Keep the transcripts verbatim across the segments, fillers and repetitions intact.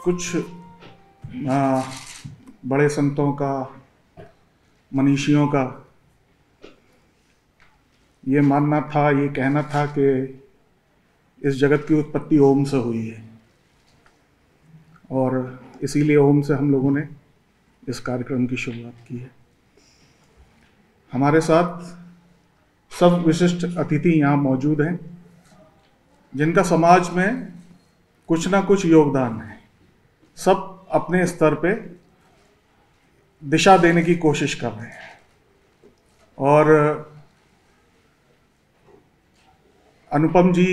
कुछ आ, बड़े संतों का, मनीषियों का ये मानना था, ये कहना था कि इस जगत की उत्पत्ति ओम से हुई है, और इसीलिए ओम से हम लोगों ने इस कार्यक्रम की शुरुआत की है। हमारे साथ सब विशिष्ट अतिथि यहाँ मौजूद हैं, जिनका समाज में कुछ ना कुछ योगदान है। सब अपने स्तर पे दिशा देने की कोशिश कर रहे हैं, और अनुपम जी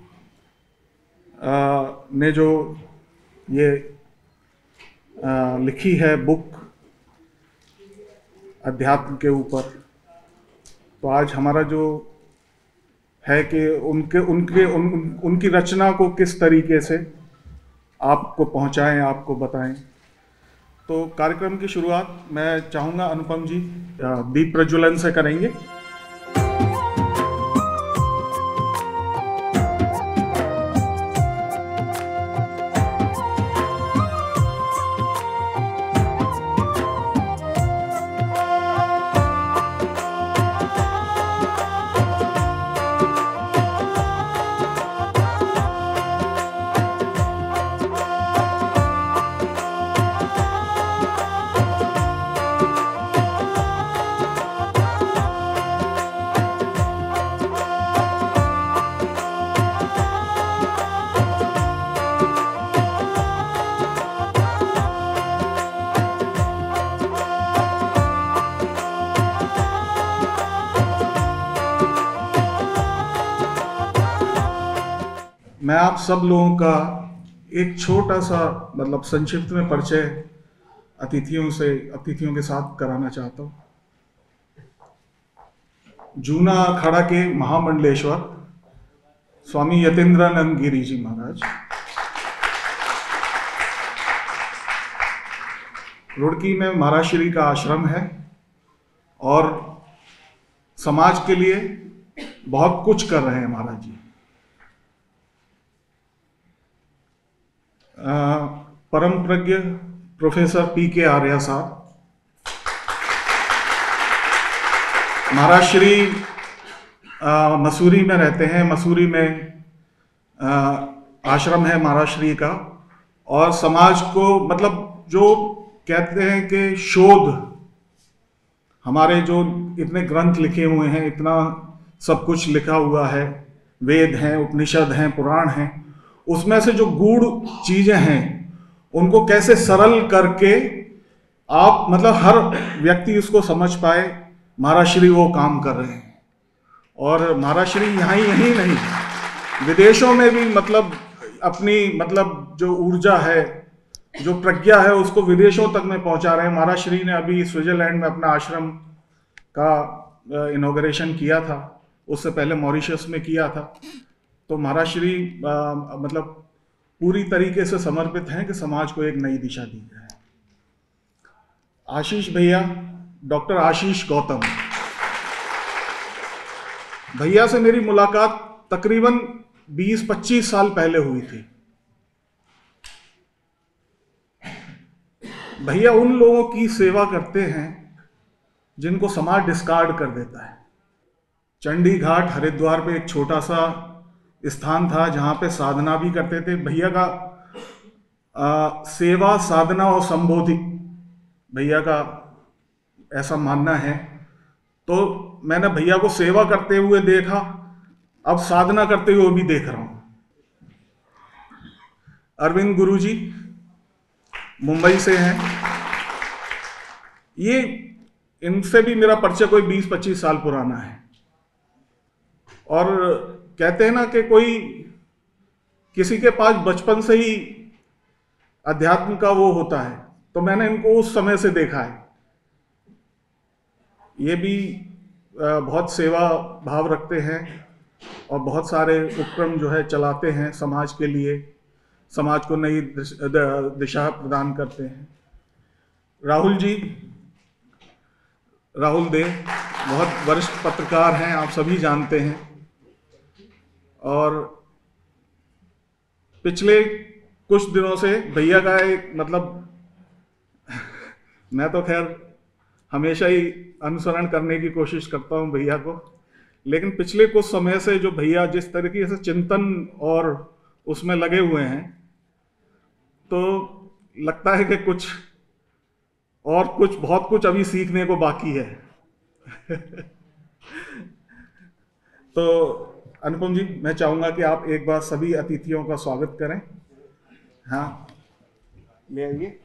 आ, ने जो ये आ, लिखी है बुक अध्यात्म के ऊपर, तो आज हमारा जो है कि उनके उनके उन, उन, उनकी रचना को किस तरीके से आपको पहुंचाएं, आपको बताएं। तो कार्यक्रम की शुरुआत मैं चाहूँगा अनुपम जी दीप प्रज्वलन से करेंगे। मैं आप सब लोगों का एक छोटा सा मतलब संक्षिप्त में परिचय अतिथियों से अतिथियों के साथ कराना चाहता हूँ। जूना अखाड़ा के महामंडलेश्वर स्वामी यतीन्द्रानंद गिरी जी महाराज, रुड़की में महाराज का आश्रम है और समाज के लिए बहुत कुछ कर रहे हैं महाराज जी। आ, परम प्रज्ञ प्रोफेसर पी के आर्या साहब, महाराज श्री मसूरी में रहते हैं। मसूरी में आ, आश्रम है महाराज श्री का, और समाज को मतलब जो कहते हैं कि शोध, हमारे जो इतने ग्रंथ लिखे हुए हैं, इतना सब कुछ लिखा हुआ है, वेद हैं, उपनिषद हैं, पुराण हैं, उसमें से जो गूढ़ चीजें हैं उनको कैसे सरल करके आप मतलब हर व्यक्ति उसको समझ पाए, महाराज श्री वो काम कर रहे हैं। और महाराज श्री यहाँ ही यहीं नहीं, विदेशों में भी मतलब अपनी मतलब जो ऊर्जा है, जो प्रज्ञा है, उसको विदेशों तक में पहुंचा रहे हैं। महाराज श्री ने अभी स्विट्जरलैंड में अपना आश्रम का इनॉग्रेशन किया था, उससे पहले मॉरिशस में किया था। तो महाराज श्री आ, मतलब पूरी तरीके से समर्पित हैं कि समाज को एक नई दिशा दी जाए। आशीष भैया, डॉक्टर आशीष गौतम भैया से मेरी मुलाकात तकरीबन बीस पच्चीस साल पहले हुई थी। भैया उन लोगों की सेवा करते हैं जिनको समाज डिस्कार्ड कर देता है। चंडी घाट हरिद्वार पे एक छोटा सा स्थान था जहाँ पे साधना भी करते थे। भैया का आ, सेवा, साधना और संबोधि भैया का ऐसा मानना है। तो मैंने भैया को सेवा करते हुए देखा, अब साधना करते हुए भी देख रहा हूँ। अरविंद गुरुजी मुंबई से हैं। ये इनसे भी मेरा परिचय कोई बीस पच्चीस साल पुराना है। और कहते हैं ना कि कोई किसी के पास बचपन से ही अध्यात्म का वो होता है, तो मैंने इनको उस समय से देखा है। ये भी बहुत सेवा भाव रखते हैं और बहुत सारे उपक्रम जो है चलाते हैं समाज के लिए, समाज को नई दिशा प्रदान करते हैं। राहुल जी, राहुल देव बहुत वरिष्ठ पत्रकार हैं, आप सभी जानते हैं, और पिछले कुछ दिनों से भैया का एक मतलब मैं तो खैर हमेशा ही अनुसरण करने की कोशिश करता हूँ भैया को, लेकिन पिछले कुछ समय से जो भैया जिस तरीके से चिंतन और उसमें लगे हुए हैं, तो लगता है कि कुछ और कुछ बहुत कुछ अभी सीखने को बाकी है। तो अनुपम जी, मैं चाहूंगा कि आप एक बार सभी अतिथियों का स्वागत करें। हाँ, ले आइए।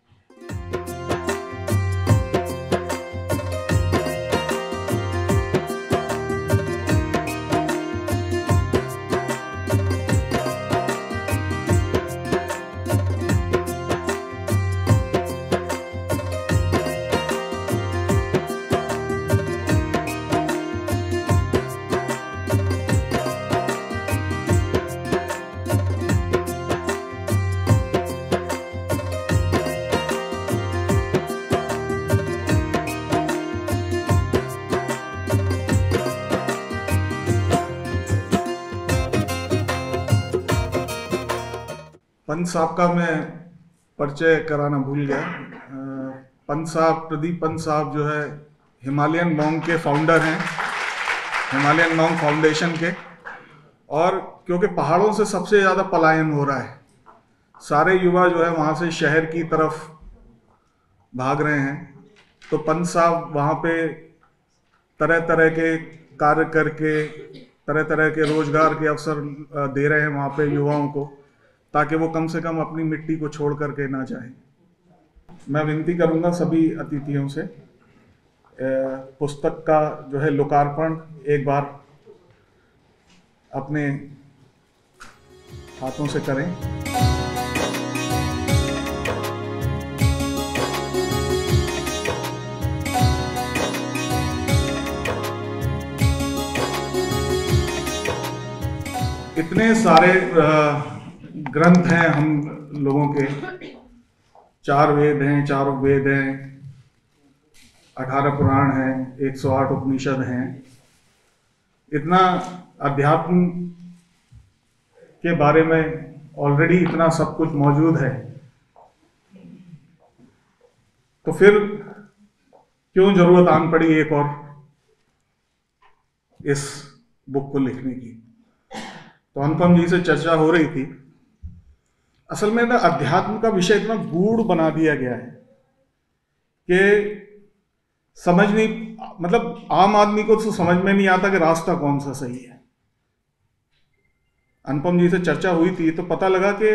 पंत साहब का मैं परिचय कराना भूल गया। पंत साहब, प्रदीप पंत साहब जो है हिमालयन मॉन्क के फाउंडर हैं, हिमालयन मॉन्क फाउंडेशन के। और क्योंकि पहाड़ों से सबसे ज़्यादा पलायन हो रहा है, सारे युवा जो है वहाँ से शहर की तरफ भाग रहे हैं, तो पंत साहब वहाँ पे तरह तरह के कार्य करके तरह तरह के रोजगार के अवसर दे रहे हैं वहाँ पे युवाओं को, ताकि वो कम से कम अपनी मिट्टी को छोड़ करके ना जाए। मैं विनती करूंगा सभी अतिथियों से पुस्तक का जो है लोकार्पण एक बार अपने हाथों से करें। इतने सारे ग्रंथ हैं हम लोगों के, चार वेद हैं, चार वेद हैं, अठारह पुराण हैं, एक सौ आठ उपनिषद हैं। इतना अध्यात्म के बारे में ऑलरेडी इतना सब कुछ मौजूद है, तो फिर क्यों जरूरत आन पड़ी एक और इस बुक को लिखने की। तो अनुपम जी से चर्चा हो रही थी, असल में ना अध्यात्म का विषय इतना गूढ़ बना दिया गया है कि समझ नहीं, मतलब आम आदमी को तो समझ में नहीं आता कि रास्ता कौन सा सही है। अनुपम जी से चर्चा हुई थी तो पता लगा कि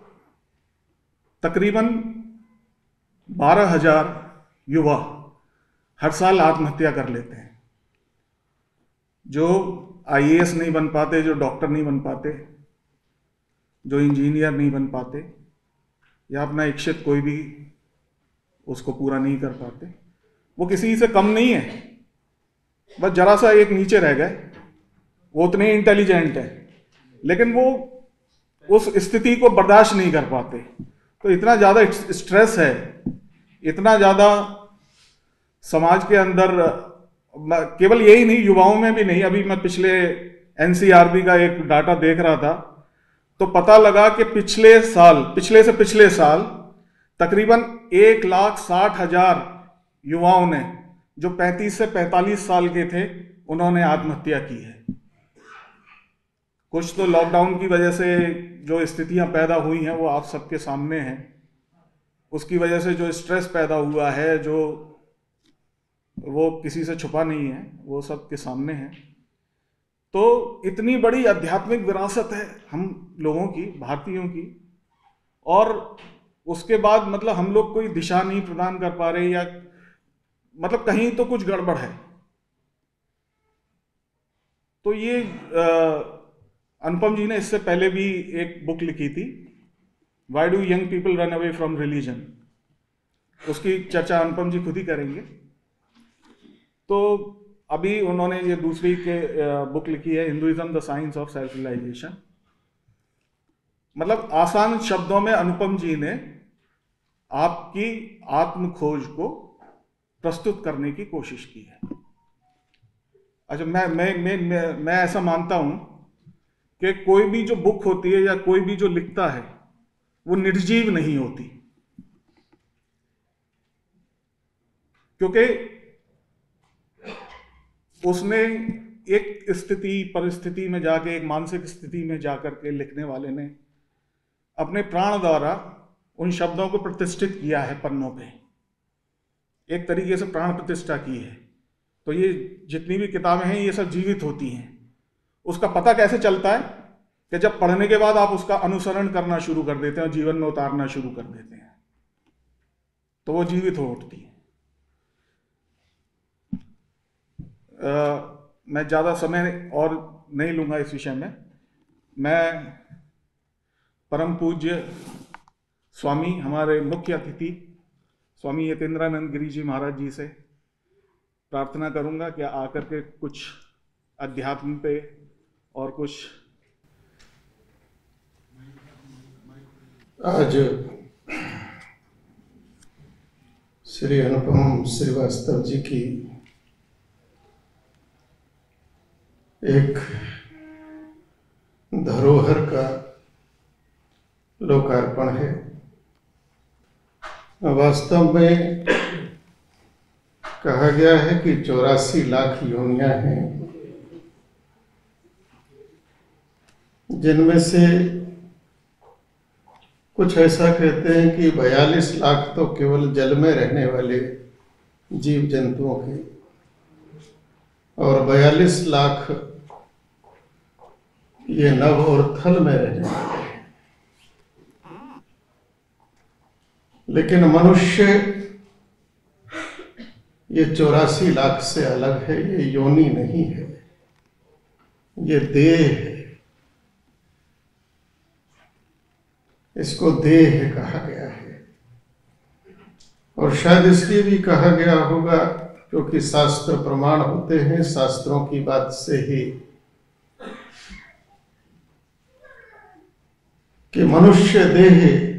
तकरीबन बारह हजार युवा हर साल आत्महत्या कर लेते हैं, जो आई ए एस नहीं बन पाते, जो डॉक्टर नहीं बन पाते, जो इंजीनियर नहीं बन पाते, या अपना इच्छित कोई भी उसको पूरा नहीं कर पाते। वो किसी से कम नहीं है, बस जरा सा एक नीचे रह गए। वो उतने इंटेलिजेंट है, लेकिन वो उस स्थिति को बर्दाश्त नहीं कर पाते। तो इतना ज़्यादा स्ट्रेस है, इतना ज़्यादा समाज के अंदर, केवल यही नहीं, युवाओं में भी नहीं। अभी मैं पिछले एन सी आर बी का एक डाटा देख रहा था, तो पता लगा कि पिछले साल पिछले से पिछले साल तकरीबन एक लाख साठ हजार युवाओं ने, जो पैंतीस से पैंतालीस साल के थे, उन्होंने आत्महत्या की है। कुछ तो लॉकडाउन की वजह से जो स्थितियां पैदा हुई हैं वो आप सबके सामने हैं। उसकी वजह से जो स्ट्रेस पैदा हुआ है, जो वो किसी से छुपा नहीं है, वो सबके सामने है। तो इतनी बड़ी आध्यात्मिक विरासत है हम लोगों की, भारतीयों की, और उसके बाद मतलब हम लोग कोई दिशा नहीं प्रदान कर पा रहे, या मतलब कहीं तो कुछ गड़बड़ है। तो ये अनुपम जी ने इससे पहले भी एक बुक लिखी थी, why do young people run away from religion. उसकी चर्चा अनुपम जी खुद ही करेंगे। तो अभी उन्होंने ये दूसरी के बुक लिखी है, Hinduism the science of self realisation. मतलब आसान शब्दों में अनुपम जी ने आपकी आत्म खोज को प्रस्तुत करने की कोशिश की है। अच्छा, मैं मैं मैं मैं, मैं ऐसा मानता हूं कि कोई भी जो बुक होती है या कोई भी जो लिखता है, वो निर्जीव नहीं होती, क्योंकि उसने एक स्थिति परिस्थिति में जाके, एक मानसिक स्थिति में जाकर के लिखने वाले ने अपने प्राण द्वारा उन शब्दों को प्रतिष्ठित किया है पन्नों पे, एक तरीके से प्राण प्रतिष्ठा की है। तो ये जितनी भी किताबें हैं ये सब जीवित होती हैं। उसका पता कैसे चलता है कि जब पढ़ने के बाद आप उसका अनुसरण करना शुरू कर देते हैं और जीवन में उतारना शुरू कर देते हैं, तो वो जीवित हो उठती है। आ, मैं ज़्यादा समय और नहीं लूँगा इस विषय में। मैं परम पूज्य स्वामी, हमारे मुख्य अतिथि स्वामी यतीन्द्रानंद गिरी जी महाराज जी से प्रार्थना करूँगा कि आकर के कुछ अध्यात्म पे और कुछ। आज श्री अनुपम श्रीवास्तव जी की एक धरोहर का लोकार्पण है। वास्तव में कहा गया है कि चौरासी लाख योनियां हैं, जिनमें से कुछ ऐसा कहते हैं कि बयालीस लाख तो केवल जल में रहने वाले जीव जंतुओं के, और बयालीस लाख ये नभ और थल में रहने वाले हैं। लेकिन मनुष्य ये चौरासी लाख से अलग है। ये योनि नहीं है, ये देह है। इसको देह कहा गया है, और शायद इसलिए भी कहा गया होगा क्योंकि शास्त्र प्रमाण होते हैं। शास्त्रों की बात से ही कि मनुष्य देह,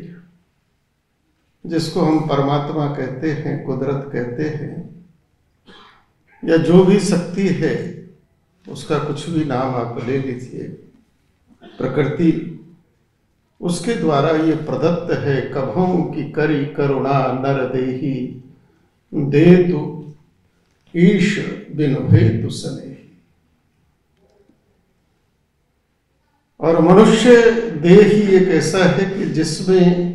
जिसको हम परमात्मा कहते हैं, कुदरत कहते हैं, या जो भी शक्ति है, उसका कुछ भी नाम आप ले लीजिए, प्रकृति उसके द्वारा ये प्रदत्त है। कभों की करी करुणा नर देही, दे तु ईश बिन हेतु सने। और मनुष्य देह ही एक ऐसा है कि जिसमें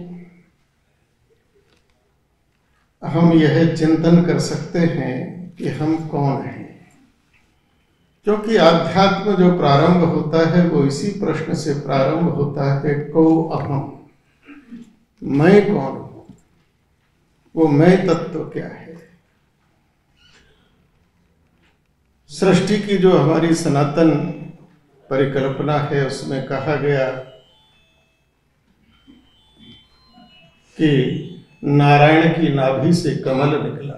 हम यह चिंतन कर सकते हैं कि हम कौन हैं, क्योंकि आध्यात्म जो प्रारंभ होता है वो इसी प्रश्न से प्रारंभ होता है, को अहम, मैं कौन हूं, वो मैं तत्व क्या है। सृष्टि की जो हमारी सनातन परिकल्पना है उसमें कहा गया कि नारायण की नाभि से कमल निकला।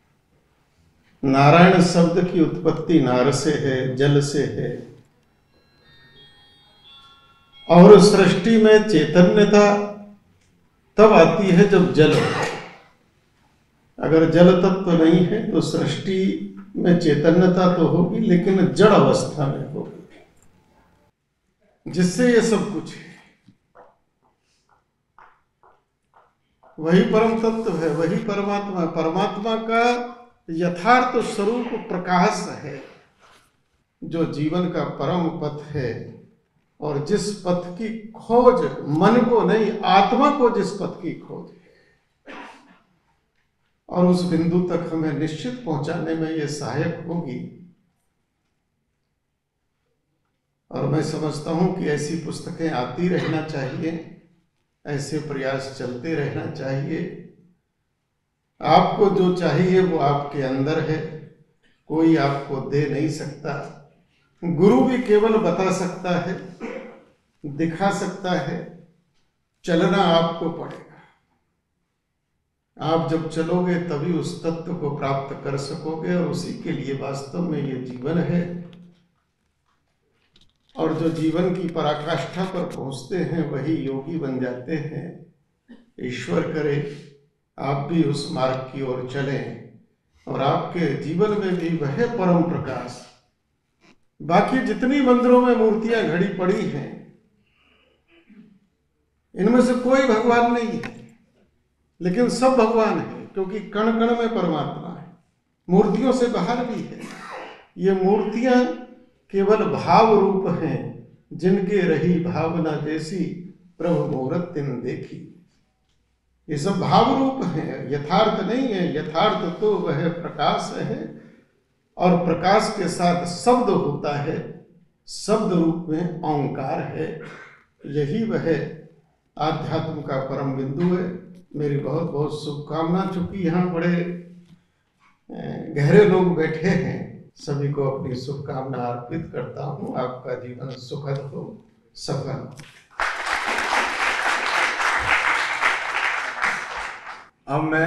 नारायण शब्द की उत्पत्ति नार से है, जल से है, और सृष्टि में चैतन्यता तब आती है जब जल हो। अगर जल तत्व नहीं है तो सृष्टि में चैतन्यता तो होगी, लेकिन जड़ अवस्था में होगी, जिससे ये सब कुछ है। वही परम तत्व है, वही परमात्मा। परमात्मा का यथार्थ स्वरूप प्रकाश है, जो जीवन का परम पथ है, और जिस पथ की खोज मन को नहीं, आत्मा को जिस पथ की खोज है, और उस बिंदु तक हमें निश्चित पहुंचाने में ये सहायक होगी। और मैं समझता हूं कि ऐसी पुस्तकें आती रहना चाहिए, ऐसे प्रयास चलते रहना चाहिए। आपको जो चाहिए वो आपके अंदर है, कोई आपको दे नहीं सकता। गुरु भी केवल बता सकता है, दिखा सकता है, चलना आपको पड़ेगा। आप जब चलोगे तभी उस तत्व को प्राप्त कर सकोगे, और उसी के लिए वास्तव में ये जीवन है। और जो जीवन की पराकाष्ठा पर पहुंचते हैं वही योगी बन जाते हैं। ईश्वर करे आप भी उस मार्ग की ओर चलें, और आपके जीवन में भी वह परम प्रकाश। बाकी जितनी मंदिरों में मूर्तियां घड़ी पड़ी हैं, इनमें से कोई भगवान नहीं है, लेकिन सब भगवान है, क्योंकि कण कण में परमात्मा है, मूर्तियों से बाहर भी है। ये मूर्तियां केवल भाव रूप हैं, जिनके रही भावना जैसी प्रभु मूरत तिन देखी। ये सब भाव रूप है, यथार्थ नहीं है। यथार्थ तो वह प्रकाश है, और प्रकाश के साथ शब्द होता है, शब्द रूप में ओंकार है। यही वह आध्यात्म का परम बिंदु है। मेरी बहुत बहुत शुभकामना। चूंकि यहाँ बड़े गहरे लोग बैठे हैं, सभी को अपनी शुभकामना अर्पित करता हूँ। आपका जीवन सुखद हो, सफल हो। अब मैं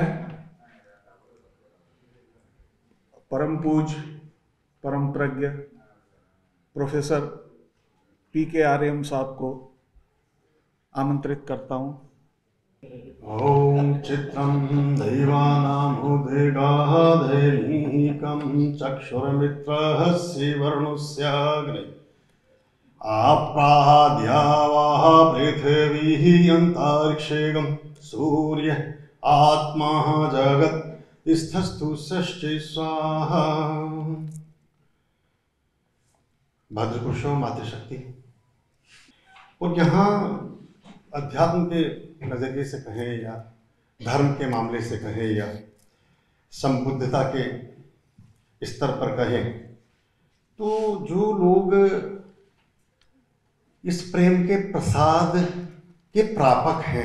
परम पूज परम प्रज्ञ प्रोफेसर पी के आर्यम साहब को आमंत्रित करता हूँ। ओम चित्रं दैवानामुद्गाधैनीकं चक्षुर्मित्रस्य वर्णस्याग्ने आप्राद्यावाः पृथिवी अंतरिक्षेगं सूर्य आत्मा जगत् स्थस्तु षष्ठी स्वाहा। भद्रपुरुषों मातृशक्ति। और यहाँ अध्यात्म के नजरिए से कहें या धर्म के मामले से कहें या संबुद्धता के स्तर पर कहें, तो जो लोग इस प्रेम के प्रसाद के प्रापक हैं,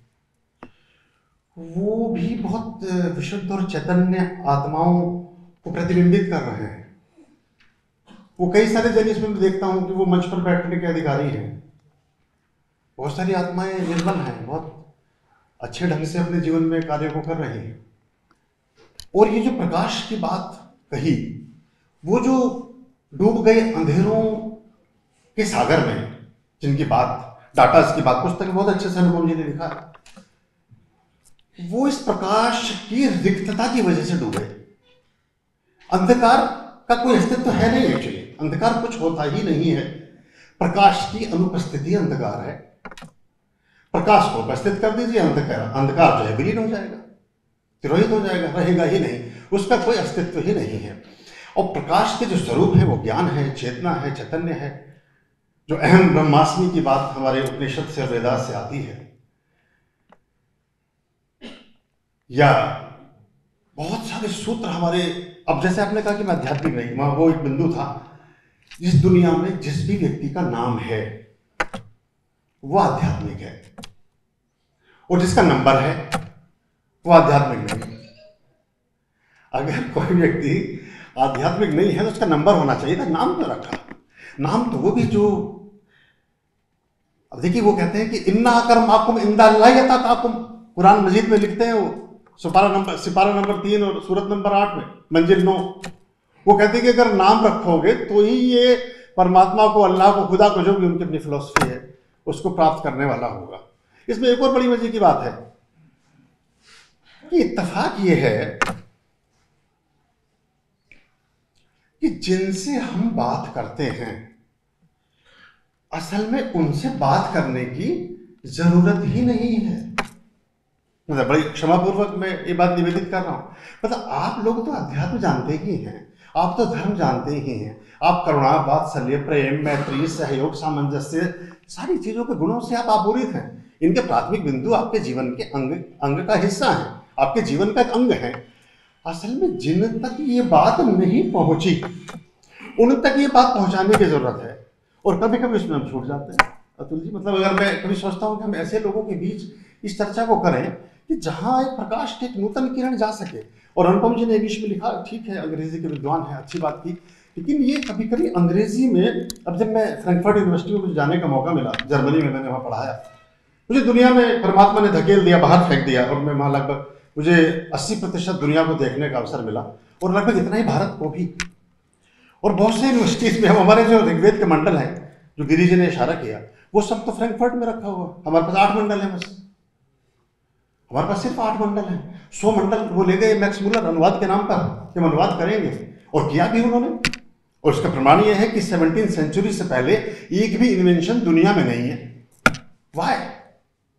वो भी बहुत विशुद्ध और चैतन्य आत्माओं को प्रतिबिंबित कर रहे हैं। वो कई सारे जन इसमें मैं देखता हूं कि वो मंच पर बैठने के अधिकारी हैं। बहुत सारी आत्माएं निर्मल हैं, बहुत अच्छे ढंग से अपने जीवन में कार्य को कर रही हैं। और ये जो प्रकाश की बात कही, वो जो डूब गए अंधेरों के सागर में, जिनकी बात डाटा की बात पुस्तक में बहुत अच्छे से अनुपम जी ने लिखा, वो इस प्रकाश की रिक्तता की वजह से डूबे। अंधकार का कोई अस्तित्व है नहीं, एक्चुअली अंधकार कुछ होता ही नहीं है। प्रकाश की अनुपस्थिति अंधकार है। प्रकाश को उपस्थित कर दीजिए, अंधकार अंधकार जो है विलीन हो जाएगा, तिरोहित हो जाएगा, रहेगा ही नहीं, उसका कोई अस्तित्व ही नहीं है। और प्रकाश के जो स्वरूप है वो ज्ञान है, चेतना है, चैतन्य है। जो अहम ब्रह्मास्मि की बात हमारे उपनिषद से और वेदास से आती है, या बहुत सारे सूत्र हमारे, अब जैसे आपने कहा कि मैं आध्यात्मिक नहीं, वहां वो एक बिंदु था। इस दुनिया में जिस भी व्यक्ति का नाम है वो आध्यात्मिक है, और जिसका नंबर है वो आध्यात्मिक नहीं। अगर कोई व्यक्ति आध्यात्मिक नहीं है तो उसका नंबर होना चाहिए था, नाम क्यों रखा? नाम तो वो भी जो, अब देखिए वो कहते हैं कि इन्ना कर्माकुम इंदा ताकुम, कुरान मजीद में लिखते हैं, वो सिपारा नंबर सिपारा नंबर तीन और सूरत नंबर आठ में मंजिल नौ, वो कहते हैं कि अगर नाम रखोगे तो ही ये परमात्मा को, अल्लाह को, खुदा को, जो भी उनकी अपनी फिलॉसफी है, उसको प्राप्त करने वाला होगा। इसमें एक और बड़ी मजे की बात है कि इत्तेफाक ये है कि जिनसे हम बात करते हैं, असल में उनसे बात करने की जरूरत ही नहीं है। मतलब बड़ी क्षमापूर्वक मैं ये बात निवेदित कर रहा हूं, मतलब आप लोग तो अध्यात्म जानते ही हैं, आप तो धर्म जानते ही हैं, आप करुणा, वात्सल्य, प्रेम, मैत्री, सहयोग, सामंजस्य, सारी चीजों के गुणों से आप आपूरित हैं। इनके प्राथमिक बिंदु आपके जीवन के अंग अंग का हिस्सा है, आपके जीवन का एक अंग है। असल में जिन तक ये बात नहीं पहुंची, उन तक ये बात पहुंचाने की जरूरत है, और कभी कभी उसमें हम छूट जाते हैं। अतुल जी, मतलब अगर मैं कभी सोचता हूँ कि हम ऐसे लोगों के बीच इस चर्चा को करें कि जहां एक प्रकाश की एक नूतन किरण जा सके। और अनुपम जी ने बीच में लिखा, ठीक है अंग्रेजी के विद्वान है, अच्छी बात की, लेकिन ये कभी कभी अंग्रेजी में, अब जब मैं फ्रैंकफर्ट यूनिवर्सिटी में मुझे जाने का मौका मिला, जर्मनी में मैंने वहाँ पढ़ाया, मुझे दुनिया में परमात्मा ने धकेल दिया, बाहर फेंक दिया, और मैं वहाँ लगभग मुझे अस्सी प्रतिशत दुनिया को देखने का अवसर मिला, और लगभग इतना ही भारत को भी। और बहुत से यूनिवर्सिटीज में, हम हमारे जो ऋग्वेद के मंडल हैं, जो गिरी जी ने इशारा किया, वो सब तो फ्रैंकफर्ट में रखा हुआ। हमारे पास आठ मंडल है, बस हमारे पास सिर्फ आठ मंडल हैं। सौ मंडल वो ले गए मैक्स मुलर अनुवाद के नाम पर कि हम अनुवाद करेंगे, और किया भी उन्होंने। और उसका प्रमाण ये है कि सेवनटीन सेंचुरी से पहले एक भी इन्वेंशन दुनिया में नहीं है। वाई?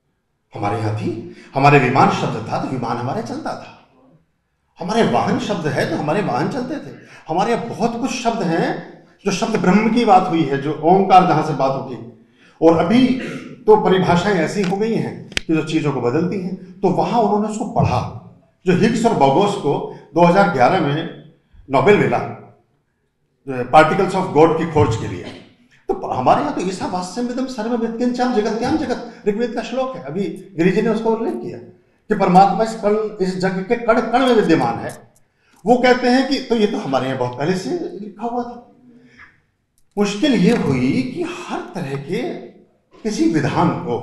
हमारे यहाँ थी। हमारे विमान शब्द था तो विमान हमारे चलता था। हमारे वाहन शब्द है तो हमारे वाहन चलते थे। हमारे यहाँ बहुत कुछ शब्द हैं, जो शब्द ब्रह्म की बात हुई है, जो ओंकार जहां से बात होगी। और अभी तो परिभाषाएं ऐसी हो गई हैं कि जो चीजों को बदलती हैं। तो वहां उन्होंने उसको पढ़ा। जो हिग्स और बोगोस को दो हज़ार ग्यारह में नोबेल मिला पार्टिकल्स ऑफ गॉड की खोज के लिए, तो हमारे यहाँ तो ईसा वास्यमिदं सर्वमिदं जगत्याम जगत ऋग्वेद का श्लोक है। अभी गिरिजी ने उसका उल्लेख किया कि परमात्मा इस कण इस जग के कण कण में विद्यमान है। वो कहते हैं कि तो ये तो हमारे यहाँ बहुत पहले से लिखा हुआ था। मुश्किल ये हुई कि हर तरह के किसी विधान को,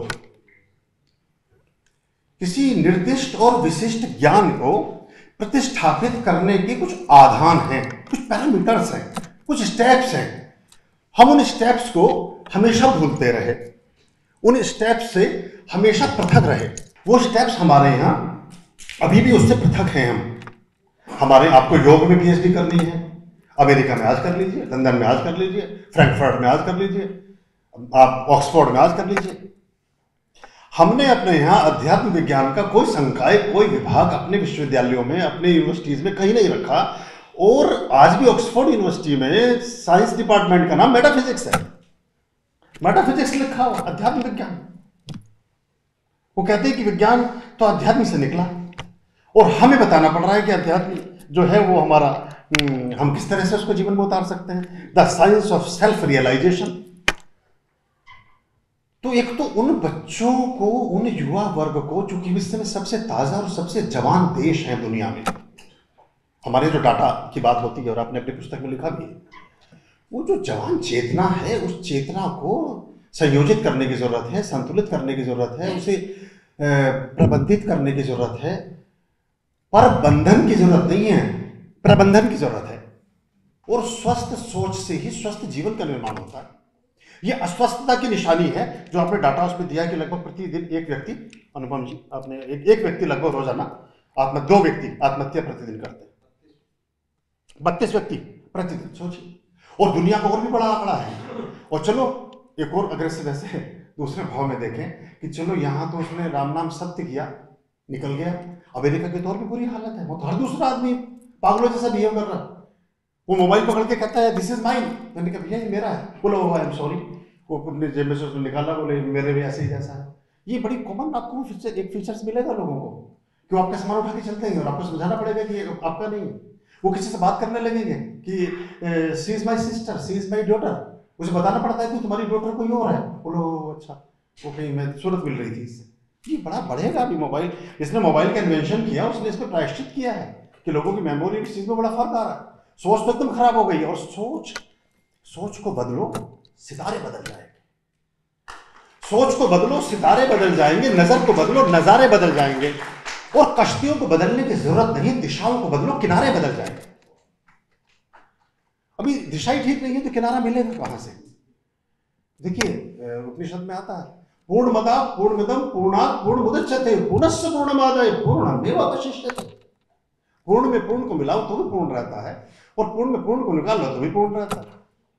किसी निर्दिष्ट और विशिष्ट ज्ञान को प्रतिष्ठापित करने के कुछ आधान हैं, कुछ पैरामीटर्स हैं, कुछ स्टेप्स हैं। हम उन स्टेप्स को हमेशा भूलते रहे, उन स्टेप्स से हमेशा पृथक रहे। वो स्टेप्स हमारे यहाँ अभी भी उससे पृथक हैं। हम हमारे आपको योग में पीएचडी करनी है, अमेरिका में आज कर लीजिए, लंदन में आज कर लीजिए, फ्रैंकफर्ट में आज कर लीजिए, आप ऑक्सफोर्ड में आज कर लीजिए। हमने अपने यहाँ अध्यात्म विज्ञान का कोई संकाय, कोई विभाग अपने विश्वविद्यालयों में, अपने यूनिवर्सिटीज में कहीं नहीं रखा। और आज भी ऑक्सफोर्ड यूनिवर्सिटी में साइंस डिपार्टमेंट का नाम मेटाफिजिक्स है। मेटाफिजिक्स लिखा हुआ, अध्यात्म विज्ञान। वो कहते हैं कि विज्ञान तो अध्यात्म से निकला और हमें बताना पड़ रहा है कि अध्यात्म जो है वो हमारा, हम किस तरह से उसको जीवन में उतार सकते हैं। The science of self realisation. तो एक तो उन बच्चों को, उन युवा वर्ग को, जो कि इस समय सबसे ताजा और सबसे जवान देश है दुनिया में, हमारे जो डाटा की बात होती है और आपने अपनी पुस्तक में लिखा भी है, वो जो जवान चेतना है, उस चेतना को संयोजित करने की जरूरत है, संतुलित करने की जरूरत है, उसे प्रबंधित करने की जरूरत है। प्रबंधन की जरूरत नहीं है, प्रबंधन की जरूरत है। और स्वस्थ सोच से ही स्वस्थ जीवन का निर्माण होता है। ये अस्वस्थता की निशानी है जो आपने डाटा उसमें दिया कि लगभग प्रतिदिन एक व्यक्ति, अनुपम जी आपने एक, एक व्यक्ति लगभग रोजाना आत्म दो व्यक्ति आत्महत्या प्रतिदिन करते हैं, बत्तीस व्यक्ति प्रतिदिन, सोचिए। और दुनिया का और भी बड़ा आंकड़ा है। और चलो एक और अग्रेसिव ऐसे दूसरे भाव में देखें कि चलो यहाँ तो उसने राम नाम सत्य किया, निकल गया। अमेरिका की तो और भी बुरी हालत है। वो तो हर दूसरा आदमी पागलों जैसा बिहेव कर रहा है। वो मोबाइल पकड़ के कहता है दिस इज माइन। मैंने कहा भैया ये मेरा है। बोलो आई एम सॉरी। वो अपने जेब में से उसने निकाला, बोले मेरे भी ऐसे ही जैसा है। ये बड़ी कॉमन आपको फीचर, एक फीचर्स मिलेगा लोगों को कि वो आपका सामान उठा के चलते हैं और आपको समझाना पड़ेगा कि ये आपका नहीं है। वो किसी से बात करने लगेंगे कि she is my sister, she is my daughter. उसे बताना पड़ता है कि तुम्हारी डॉटर कोई और है। बोलो अच्छा, वो कहीं मैं सूरत मिल रही थी इससे। ये बड़ा बढ़ेगा अभी मोबाइल। इसने मोबाइल का इन्वेंशन किया, उसने इस पर प्रायश्चित किया है कि लोगों की मेमोरी इस चीज में बड़ा फर्क आ रहा है। सोच तो एकदम खराब हो गई। और सोच सोच को बदलो, सितारे बदल जाएंगे। सोच को बदलो, सितारे बदल जाएंगे। नजर को बदलो, नजारे बदल जाएंगे। और कश्तियों को बदलने की जरूरत नहीं, दिशाओं को बदलो, किनारे बदल जाएंगे। अभी दिशा ही ठीक नहीं है तो किनारा मिलेगा कहां से? देखिए उपनिषद में आता है पूर्णमदा पूर्णमिदं पूर्णात् पूर्णमुदच्यते पूर्णस्य पूर्णमादाय पूर्णमेवावशिष्यते। पूर्ण में पूर्ण को मिलाओ तो भी पूर्ण रहता है, और पूर्ण में पूर्ण को निकाल लो तो भी पूर्ण रहता है।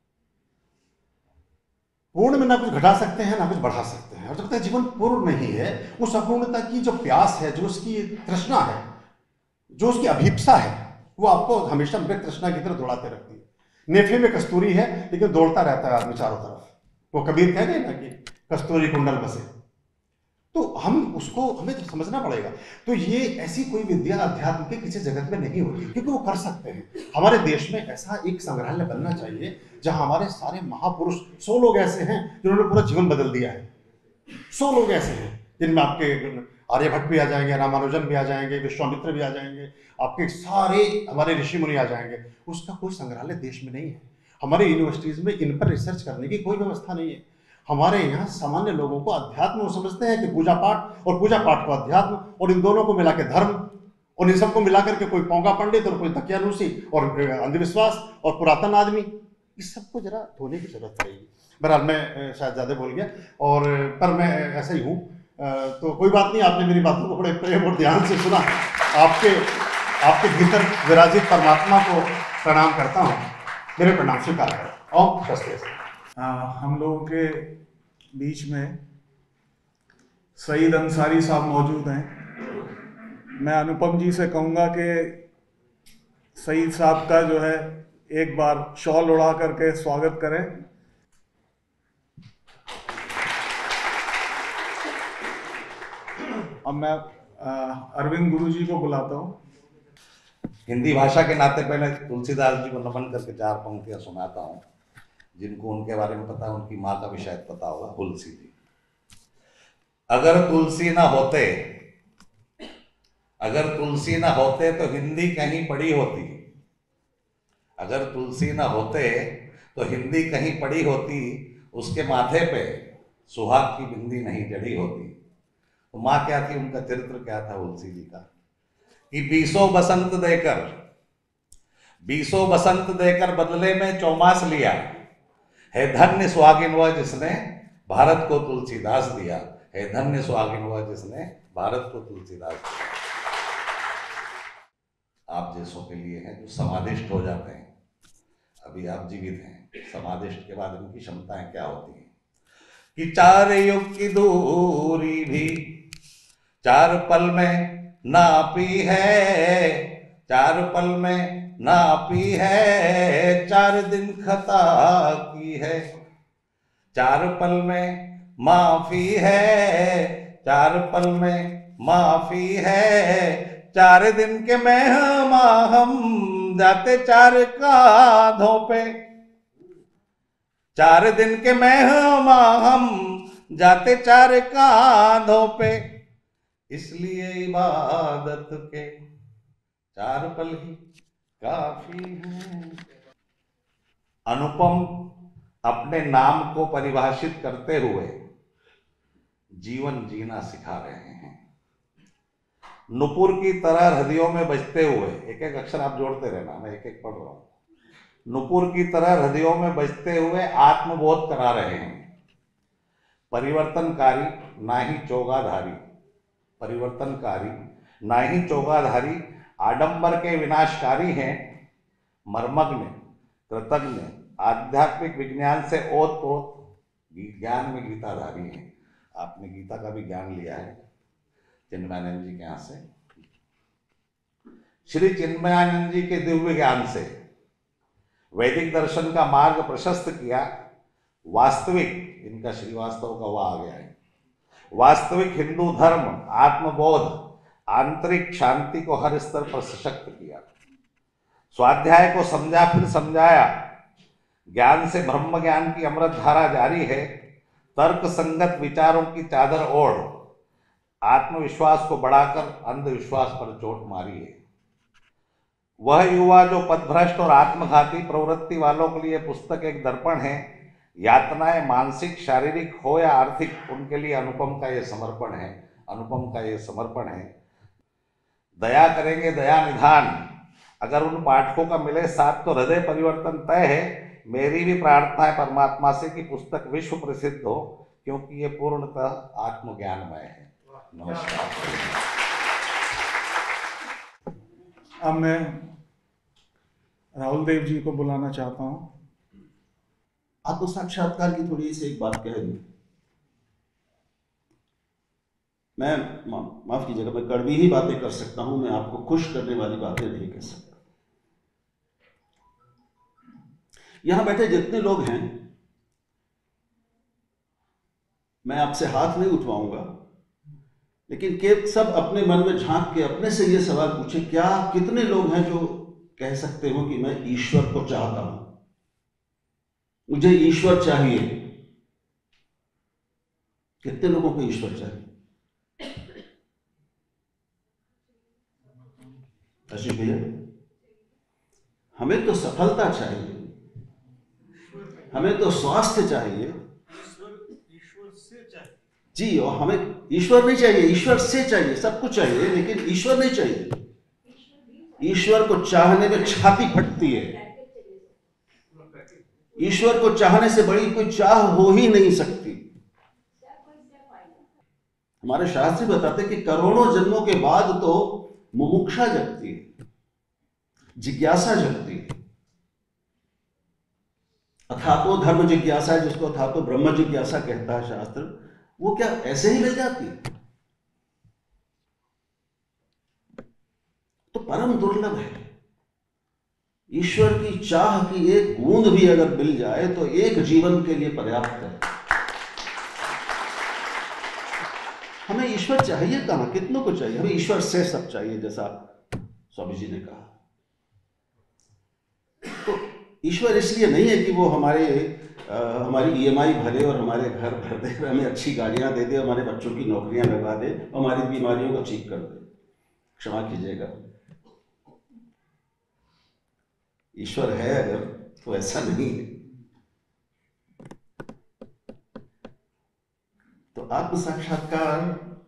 पूर्ण में ना कुछ घटा सकते हैं ना कुछ बढ़ा सकते हैं। और जब तक जीवन पूर्ण नहीं है, उस अपूर्णता की जो प्यास है, जो उसकी तृष्णा है, जो उसकी अभीप्सा है, वो आपको हमेशा मृत तृष्णा की तरफ दौड़ाते रहती है। नेफे में कस्तूरी है लेकिन दौड़ता रहता है आदमी चारों तरफ। वो कबीर कह गए ना कि कस्तूरी कुंडल बसे। तो हम उसको हमें तो समझना पड़ेगा। तो ये ऐसी कोई विद्या अध्यात्म के किसी जगत में नहीं होती, क्योंकि वो कर सकते हैं। हमारे देश में ऐसा एक संग्रहालय बनना चाहिए जहां हमारे सारे महापुरुष, सौ लोग ऐसे हैं जिन्होंने पूरा जीवन बदल दिया है। सौ लोग ऐसे हैं जिनमें आपके आर्यभट्ट भी आ जाएंगे, रामानुजन भी आ जाएंगे, विश्वामित्र भी आ जाएंगे, आपके सारे हमारे ऋषि मुनि आ जाएंगे। उसका कोई संग्रहालय देश में नहीं है। हमारे यूनिवर्सिटीज में इन पर रिसर्च करने की कोई व्यवस्था नहीं है। हमारे यहाँ सामान्य लोगों को अध्यात्म समझते हैं कि पूजा पाठ, और पूजा पाठ को अध्यात्म, और इन दोनों को मिला के धर्म, और इन सबको मिला करके कोई पौंगा पंडित और कोई तकियानुसी और अंधविश्वास और पुरातन आदमी, इस सबको जरा धोने की जरूरत पड़ेगी। बहरहाल मैं शायद ज्यादा बोल गया, और पर मैं ऐसा ही हूँ, तो कोई बात नहीं। आपने मेरी बातों को बड़े प्रेम और ध्यान से सुना। आपके आपके भीतर विराजित परमात्मा को प्रणाम करता हूँ। मेरे प्रणाम स्वीकार करें। ओम स्वस्ति। हम लोगों के बीच में सईद अंसारी साहब मौजूद हैं। मैं अनुपम जी से कहूँगा कि सईद साहब का जो है एक बार शॉल उड़ा करके स्वागत करें। अब मैं अरविंद गुरुजी को बुलाता हूँ। हिंदी भाषा के नाते पहले तुलसीदास जी को नमन करके चार पंक्तियां सुनाता हूँ। जिनको उनके बारे में पता है, उनकी माँ का भी शायद पता होगा, तुलसी जी। अगर तुलसी ना होते अगर तुलसी ना होते तो हिंदी कहीं पड़ी होती। अगर तुलसी ना होते तो हिंदी कहीं पड़ी होती। उसके माथे पे सुहाग की बिंदी नहीं जड़ी होती। तो माँ क्या थी, उनका चरित्र क्या था तुलसी जी का, कि बीसों बसंत देकर बीसों बसंत देकर बदले में चौमास लिया। है धन्य सुहागिन वह जिसने भारत को तुलसीदास दिया। है धन्य सुहागिन वह जिसने भारत को तुलसीदास दिया। आप जैसों के लिए हैं जो समादिष्ट हो जाते हैं। अभी आप जीवित हैं, समादिष्ट के बाद इनकी क्षमताएं क्या होती हैं कि चार युग की दूरी भी चार पल में नापी है। चार पल में नापी है। चार दिन खता की है। चार पल में माफी है। चार पल में माफी है। चार दिन के मेहमान हम जाते चार कांधों पे। चार दिन के मेहमान हम जाते चार कांधों पे। इसलिए इबादत के चार पल ही काफी हैं। अनुपम अपने नाम को परिभाषित करते हुए जीवन जीना सिखा रहे हैं। नुपुर की तरह हृदयों में बजते हुए, एक एक अक्षर आप जोड़ते रहना, मैं एक एक पढ़ रहा हूं। नुपुर की तरह हृदयों में बजते हुए आत्मबोध करा रहे हैं। परिवर्तनकारी ना ही चोगाधारी परिवर्तनकारी ना ही चोगाधारी आडंबर के विनाशकारी हैं। मर्मज्ञ कृतज्ञ आध्यात्मिक विज्ञान से ओतप्रोत ज्ञान में गीताधारी हैं। आपने गीता का भी ज्ञान लिया है चिन्मयानंद जी के यहाँ से। श्री चिन्मयानंद जी के दिव्य ज्ञान से वैदिक दर्शन का मार्ग प्रशस्त किया। वास्तविक, इनका श्रीवास्तव का वह आ गया है, वास्तविक हिंदू धर्म आत्मबोध आंतरिक शांति को हर स्तर पर सशक्त किया। स्वाध्याय को समझा फिर समझाया। ज्ञान से ब्रह्म ज्ञान की अमृत धारा जारी है। तर्क संगत विचारों की चादर ओढ़ आत्मविश्वास को बढ़ाकर अंधविश्वास पर चोट मारी है। वह युवा जो पथभ्रष्ट और आत्मघाती प्रवृत्ति वालों के लिए पुस्तक एक दर्पण है। यातनाएं मानसिक शारीरिक हो या आर्थिक, उनके लिए अनुपम का ये समर्पण है। अनुपम का ये समर्पण है। दया करेंगे दया निधान, अगर उन पाठकों का मिले साथ तो हृदय परिवर्तन तय है। मेरी भी प्रार्थना है परमात्मा से कि पुस्तक विश्व प्रसिद्ध हो, क्योंकि ये पूर्णतः आत्मज्ञानमय है। नमस्कार। अब मैं राहुल देव जी को बुलाना चाहता हूँ। आत्म साक्षात्कार की थोड़ी सी एक बात कह दूं। मैं मा, माफ कीजिएगा, मैं कड़वी ही बातें कर सकता हूं, मैं आपको खुश करने वाली बातें नहीं कह सकता। यहां बैठे जितने लोग हैं, मैं आपसे हाथ नहीं उठवाऊंगा, लेकिन के सब अपने मन में झांक के अपने से ये सवाल पूछे, क्या कितने लोग हैं जो कह सकते हो कि मैं ईश्वर को चाहता हूं, मुझे ईश्वर चाहिए। कितने लोगों को ईश्वर चाहिए? आशीष भैया, हमें तो सफलता चाहिए, हमें तो स्वास्थ्य चाहिए ईश्वर से चाहिए जी, और हमें ईश्वर नहीं चाहिए, ईश्वर से चाहिए। सब कुछ चाहिए लेकिन ईश्वर नहीं चाहिए। ईश्वर को चाहने में छाती फटती है। ईश्वर को चाहने से बड़ी कोई चाह हो ही नहीं सकती। हमारे शास्त्र बताते कि करोड़ों जन्मों के बाद तो मुमुक्षा जगती है, जिज्ञासा जगती है। अथातो धर्म जिज्ञासा, जिसको अथातो ब्रह्म जिज्ञासा कहता है शास्त्र, वो क्या ऐसे ही मिल जाती है? तो परम दुर्लभ है। ईश्वर की चाह की एक बूंद भी अगर मिल जाए तो एक जीवन के लिए पर्याप्त है। हमें ईश्वर चाहिए कहां, कितनों को चाहिए? हमें ईश्वर से सब चाहिए, जैसा स्वामी जी ने कहा। तो ईश्वर इसलिए नहीं है कि वो हमारे आ, हमारी ईएमआई भरे और हमारे घर भर दे, हमें अच्छी गाड़ियां दे दे, हमारे बच्चों की नौकरियां लगवा दे, हमारी बीमारियों को ठीक कर दे। क्षमा कीजिएगा, ईश्वर है अगर तो ऐसा नहीं है। तो आत्म साक्षात्कार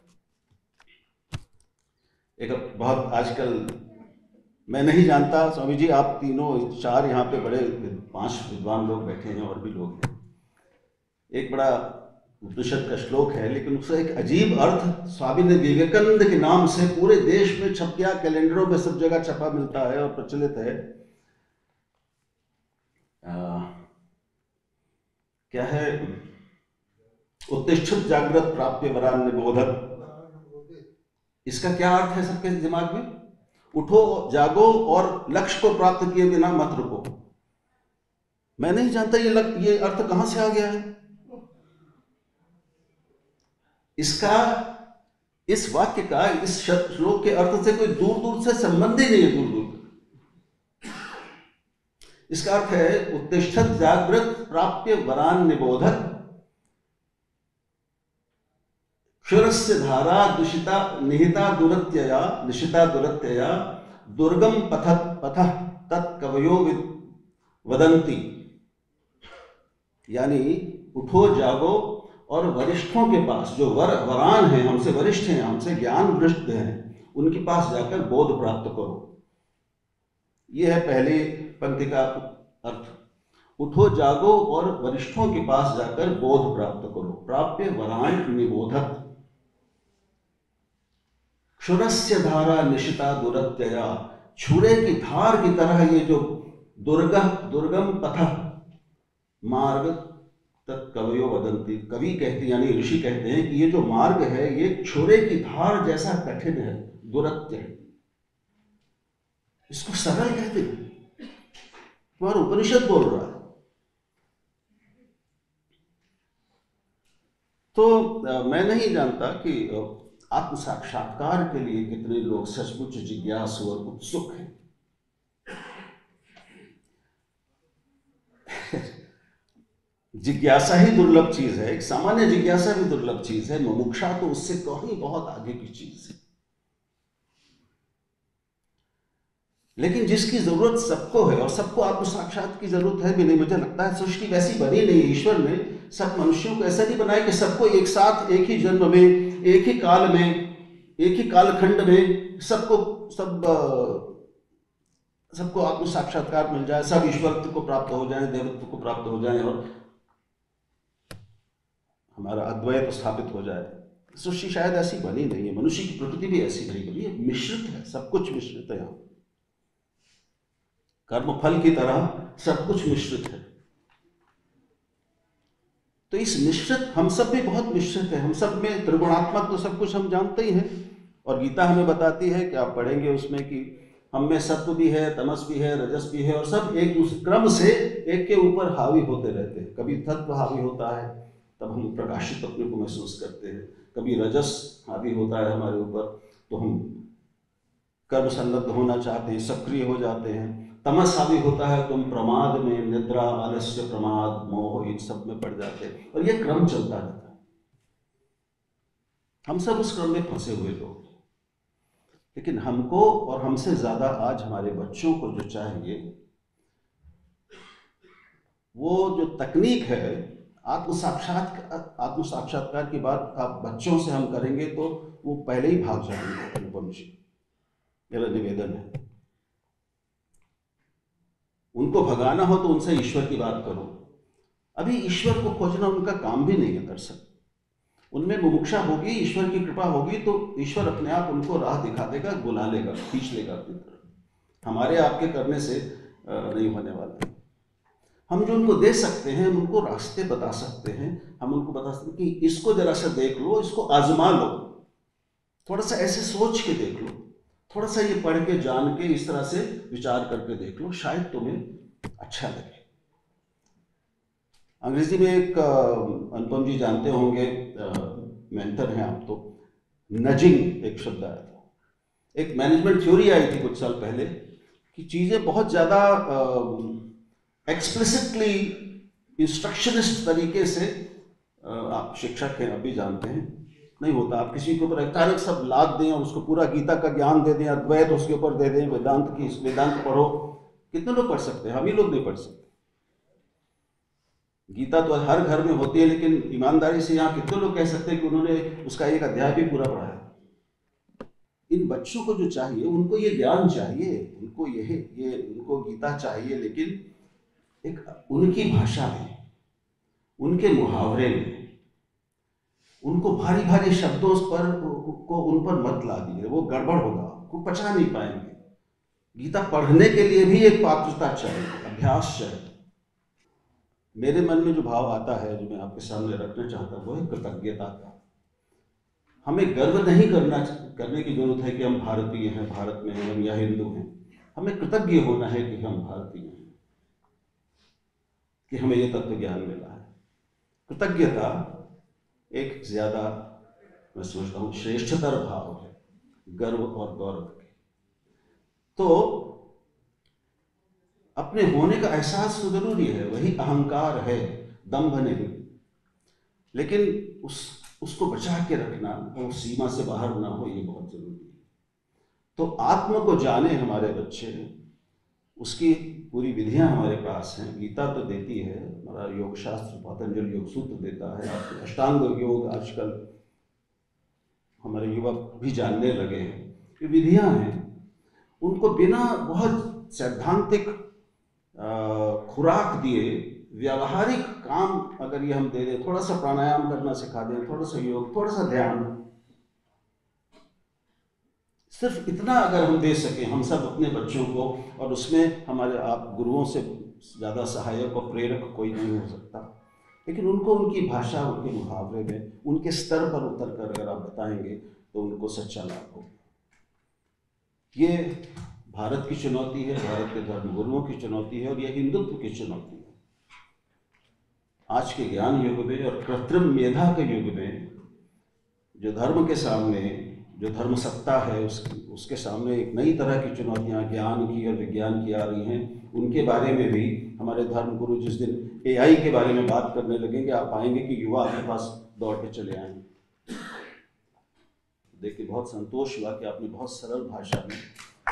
एक बहुत आजकल, मैं नहीं जानता स्वामी जी, आप तीनों चार यहाँ पे बड़े पांच विद्वान लोग बैठे हैं और भी लोग हैं। एक बड़ा उपनिषद का श्लोक है, लेकिन उसका एक अजीब अर्थ स्वामी ने विवेकानंद के नाम से पूरे देश में छप गया, कैलेंडरों में सब जगह छपा मिलता है और प्रचलित है। आ, क्या है? उत्तिष्ठत जागृत प्राप्य वरान निबोधत। इसका क्या अर्थ है सबके दिमाग में? उठो, जागो और लक्ष्य को प्राप्त किए बिना मत रुको। मैं नहीं जानता ये लक, ये अर्थ कहां से आ गया है। इसका, इस वाक्य का, इस श्लोक के अर्थ से कोई दूर दूर से संबंध ही नहीं है, दूर दूर तक। इसका अर्थ है उत्तिष्ठत जागृत प्राप्य वरान निबोधत, क्षुरस्य धारा दुषिता निहिता दुरत्यया निशिता दुरत्यया दुर्गम पथत पथः तत्कवयो वदन्ति। यानी उठो, जागो और वरिष्ठों के पास, जो वर वरान हैं, हमसे वरिष्ठ हैं, हमसे ज्ञान वृष्ठ हैं, उनके पास जाकर बोध प्राप्त करो। यह है पहली पंक्ति का अर्थ। उठो, जागो और वरिष्ठों के पास जाकर बोध प्राप्त करो। प्राप्य वरान निबोधत, क्षुरस्य धारा निशिता दुरत्यया, छुरे की धार की तरह ये जो दुर्गम दुर्गम पथ मार्ग तत्कवयो वदंती। कवि कहते यानी ऋषि कहते हैं कि ये जो मार्ग है ये छुरे की धार जैसा कठिन है, दुरत्य है। इसको सरल कहते हैं, तुम्हारा उपनिषद बोल रहा है। तो मैं नहीं जानता कि आत्म साक्षात्कार के लिए कितने लोग सचमुच जिज्ञासु और उत्सुक हैं। जिज्ञासा ही दुर्लभ चीज है, एक सामान्य जिज्ञासा भी दुर्लभ चीज है, मुमुक्षा तो उससे कहीं बहुत आगे की चीज है। लेकिन जिसकी जरूरत सबको है, और सबको आत्म साक्षात की जरूरत है भी नहीं, मुझे लगता है सृष्टि वैसी बनी नहीं, ईश्वर ने सब मनुष्यों को ऐसा नहीं बनाया कि सबको एक साथ एक ही जन्म में, एक ही काल में, एक ही कालखंड में सबको सब सबको आत्म साक्षात्कार मिल जाए, सब ईश्वरत्व को प्राप्त हो जाए, देवत्व को प्राप्त हो जाए और हमारा अद्वैत स्थापित हो जाए। सृष्टि शायद ऐसी बनी नहीं है, मनुष्य की प्रकृति भी ऐसी नहीं बनी है, मिश्रित है, सब कुछ मिश्रित है। यहाँ कर्मफल की तरह सब कुछ मिश्रित है। तो इस मिश्रित, हम सब भी बहुत मिश्रित है, हम सब में त्रिगुणात्मक तो सब कुछ हम जानते ही हैं, और गीता हमें बताती है कि आप पढ़ेंगे उसमें कि हम में सत्व भी है, तमस भी है, रजस भी है, और सब एक दूसरे क्रम से एक के ऊपर हावी होते रहते हैं। कभी तत्व हावी होता है तब हम प्रकाशित अपने को महसूस करते हैं, कभी रजस हावी होता है हमारे ऊपर तो हम कर्म संलग्न होना चाहते हैं, सक्रिय हो जाते हैं। तमस हावी होता है तो हम प्रमाद में, निद्रा, आलस्य, प्रमाद, मोह, इन सब में पड़ जाते हैं, और ये क्रम चलता रहता है। हम सब उस क्रम में फंसे हुए लोग। लेकिन हमको और हमसे ज्यादा आज हमारे बच्चों को जो चाहिए वो जो तकनीक है, आत्म साक्षात्कार आत्म साक्षात्कार की बात आप बच्चों से हम करेंगे तो वो पहले ही भाग जाएंगे। अनुपम जी, मेरा निवेदन है, उनको भगाना हो तो उनसे ईश्वर की बात करो। अभी ईश्वर को खोजना उनका काम भी नहीं है दरअसल। उनमें मुमुक्षा होगी, ईश्वर की कृपा होगी तो ईश्वर अपने आप उनको राह दिखा देगा, बुला लेगा, खींच लेगा अपनी तरफ। हमारे आपके करने से नहीं होने वाला। हम जो उनको दे सकते हैं, हम उनको रास्ते बता सकते हैं, हम उनको बता सकते हैं कि इसको जरा सा देख लो, इसको आजमा लो, थोड़ा सा ऐसे सोच के देख लो, थोड़ा सा ये पढ़ के जान के इस तरह से विचार करके देख लो, शायद तुम्हें अच्छा लगे। अंग्रेजी में एक अनुपम जी जानते होंगे, मेंटर हैं आप तो, नजिंग एक शब्द आया था। एक मैनेजमेंट थ्योरी आई थी कुछ साल पहले कि चीज़ें बहुत ज़्यादा एक्सप्लिसिटली इंस्ट्रक्शनिस्ट तरीके से, आप शिक्षक हैं, आप भी जानते हैं, नहीं होता। आप किसी के ऊपर अचानक सब लाद दें और उसको पूरा गीता का ज्ञान दे दें, अद्वैत उसके ऊपर दे दें, वेदांत की वेदांत पढ़ो, कितने लोग पढ़ सकते हैं? हम ही लोग नहीं पढ़ सकते। गीता तो हर घर में होती है, लेकिन ईमानदारी से यहाँ कितने लोग कह सकते हैं कि उन्होंने उसका एक अध्याय भी पूरा पढ़ा है? इन बच्चों को जो चाहिए, उनको ये ज्ञान चाहिए, उनको ये ये उनको गीता चाहिए, लेकिन एक उनकी भाषा में, उनके मुहावरे में। उनको भारी भारी शब्दों पर को उन पर मत ला दीजिए, वो गड़बड़ होगा, वो पचा नहीं पाएंगे। गीता पढ़ने के लिए भी एक पात्रता चाहिए, अभ्यास चाहिए। मेरे मन में जो भाव आता है, जो मैं आपके सामने रखना चाहता हूँ, वो है कृतज्ञता का। हमें गर्व नहीं करना करने की जरूरत है कि हम भारतीय हैं, भारत में हैं, हम या हिंदू हैं। हमें कृतज्ञ होना है कि हम भारतीय हैं, कि हमें ये तत्व ज्ञान मिला है। कृतज्ञता एक ज्यादा, मैं समझता हूँ, श्रेष्ठतर भाव है गर्व और गौरव के। तो अपने होने का एहसास तो जरूरी है, वही अहंकार है, दंभ नहीं। लेकिन उस उसको बचा के रखना और सीमा से बाहर ना हो, ये बहुत जरूरी है। तो आत्म को जाने हमारे बच्चे, उसकी पूरी विधियां हमारे पास हैं। गीता तो देती है, हमारा योग शास्त्र पतंजलि योग सूत्र देता है, अष्टांग योग आजकल हमारे युवक भी जानने लगे हैं। ये विधियां हैं, उनको बिना बहुत सैद्धांतिक खुराक दिए व्यावहारिक काम अगर ये हम दे दें, थोड़ा सा प्राणायाम करना सिखा दें, थोड़ा सा योग, थोड़ा सा ध्यान, सिर्फ इतना अगर हम दे सकें हम सब अपने बच्चों को, और उसमें हमारे आप गुरुओं से ज़्यादा सहायक और प्रेरक कोई नहीं हो सकता, लेकिन उनको उनकी भाषा, उनके मुहावरे में, उनके स्तर पर उतर कर अगर आप बताएंगे तो उनको सच्चा लाभ होगा। ये भारत की चुनौती है, भारत के धर्मगुरुओं की चुनौती है, और यह हिंदुत्व की चुनौती है। आज के ज्ञान युग में और कृत्रिम मेधा के युग में जो धर्म के सामने, जो धर्म सत्ता है, उस, उसके सामने एक नई तरह की चुनौतियां ज्ञान की और विज्ञान की आ रही हैं। उनके बारे में भी हमारे धर्मगुरु जिस दिन एआई के बारे में बात करने लगेंगे, आप पाएंगे कि युवा आपके पास दौड़ के चले आएंगे। देखिए, बहुत संतोष हुआ कि आपने बहुत सरल भाषा में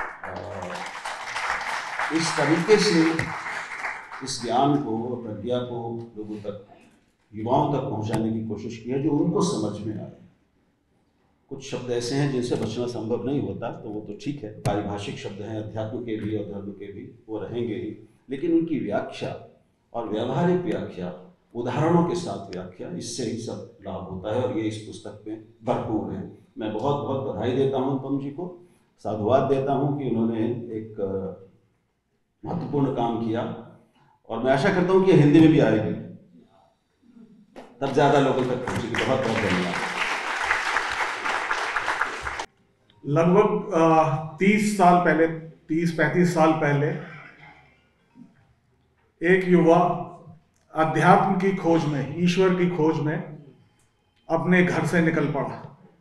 इस तरीके से इस ज्ञान को, प्रज्ञा को लोगों तक, युवाओं तक पहुंचाने की कोशिश की है, जो उनको समझ में आए। कुछ शब्द ऐसे हैं जिनसे बचना संभव नहीं होता, तो वो तो ठीक है, पारिभाषिक शब्द हैं, अध्यात्म के भी और धर्म के भी, वो रहेंगे ही, लेकिन उनकी व्याख्या और व्यावहारिक व्याख्या, उदाहरणों के साथ व्याख्या, इससे ही सब लाभ होता है, और ये इस पुस्तक में भरपूर है। मैं बहुत बहुत बधाई देता हूँ अनुपम जी को, साधुवाद देता हूँ कि उन्होंने एक महत्वपूर्ण काम किया, और मैं आशा करता हूँ कि हिंदी में भी आएगी, तब ज़्यादा लोगों तक पहुँचेगी। बहुत बहुत धन्यवाद। लगभग तीस साल पहले, तीस पैंतीस साल पहले, एक युवा अध्यात्म की खोज में, ईश्वर की खोज में अपने घर से निकल पड़ा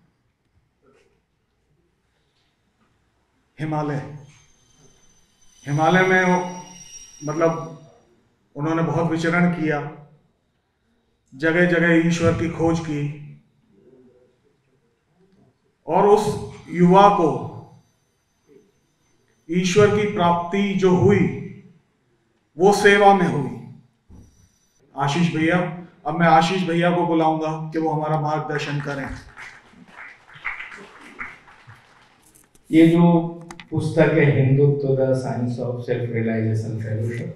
हिमालय। हिमालय में मतलब उन्होंने बहुत विचरण किया, जगह जगह ईश्वर की खोज की, और उस युवा को ईश्वर की प्राप्ति जो हुई वो सेवा में हुई। आशीष भैया, अब मैं आशीष भैया को बुलाऊंगा कि वो हमारा मार्गदर्शन करें। ये जो पुस्तक है Hindutva the science of self realisation fellowship,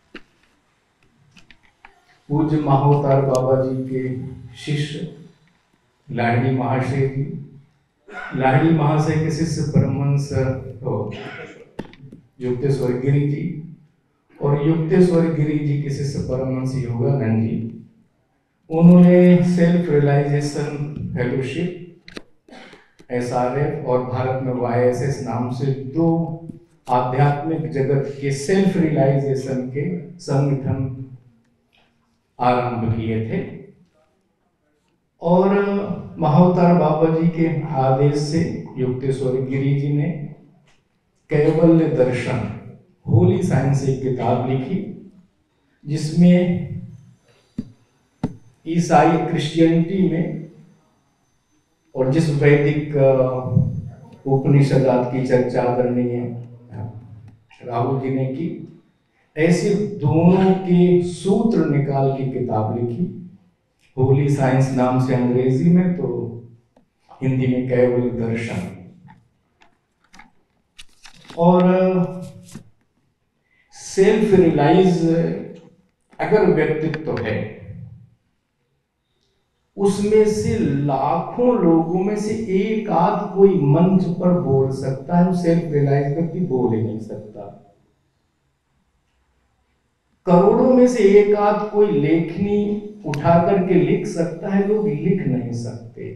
पूज्य महावतार बाबा जी के शिष्य लाहिड़ी महाशय जी, लाहिड़ी महाशय के शिष्य परमहंस युक्तेश्वर गिरी जी, और युक्तेश्वर गिरी जी के शिष्य परमहंस योगानंद जी, उन्होंने self realisation fellowship, S R F और भारत में वाई एस एस नाम से दो आध्यात्मिक जगत के सेल्फ रियलाइजेशन के संगठन आरंभ किए थे। और महाअवतार बाबा जी के आदेश से युक्तेश्वर गिरी जी ने कैवल्य दर्शन, होली साइंस एक किताब लिखी, जिसमें ईसाई क्रिश्चियनिटी में और जिस वैदिक उपनिषदात की चर्चा आदरणीय राहुल जी ने की, ऐसे दोनों के सूत्र निकाल की किताब लिखी, होली साइंस नाम से अंग्रेजी में, तो हिंदी में कैवल्य दर्शन। और सेल्फ रियलाइज अगर व्यक्तित्व है, उसमें से लाखों लोगों में से एक आध कोई मंच पर बोल सकता है, सेल्फ रियलाइज व्यक्ति बोल ही नहीं सकता। करोड़ों में से एक आध कोई लेखनी उठा करके लिख सकता है, लोग लिख नहीं सकते।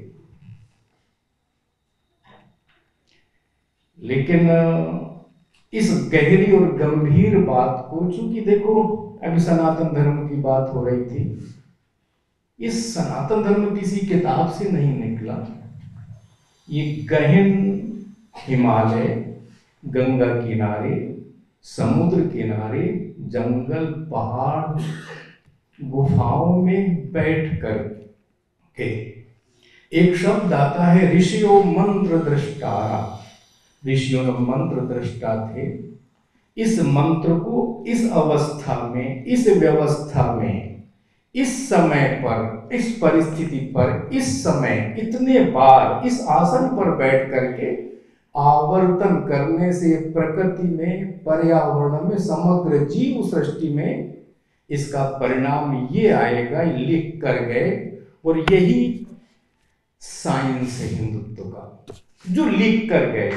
लेकिन इस गहरी और गंभीर बात को, चूंकि देखो अभी सनातन धर्म की बात हो रही थी, इस सनातन धर्म किसी किताब से नहीं निकला। ये गहन हिमालय, गंगा किनारे, समुद्र किनारे, जंगल, पहाड़, गुफाओं में बैठ कर के एक शब्द आता है ऋषियों मंत्र दृष्टारा। ऋषियों में मंत्र दृष्टा थे। इस मंत्र को इस अवस्था में, इस व्यवस्था में, इस समय पर, इस परिस्थिति पर, इस समय इतने बार इस आसन पर बैठ करके आवर्तन करने से प्रकृति में, पर्यावरण में, समग्र जीव सृष्टि में इसका परिणाम ये आएगा, लिख कर गए। और यही साइंस है हिंदुत्व का, जो लिख कर गए।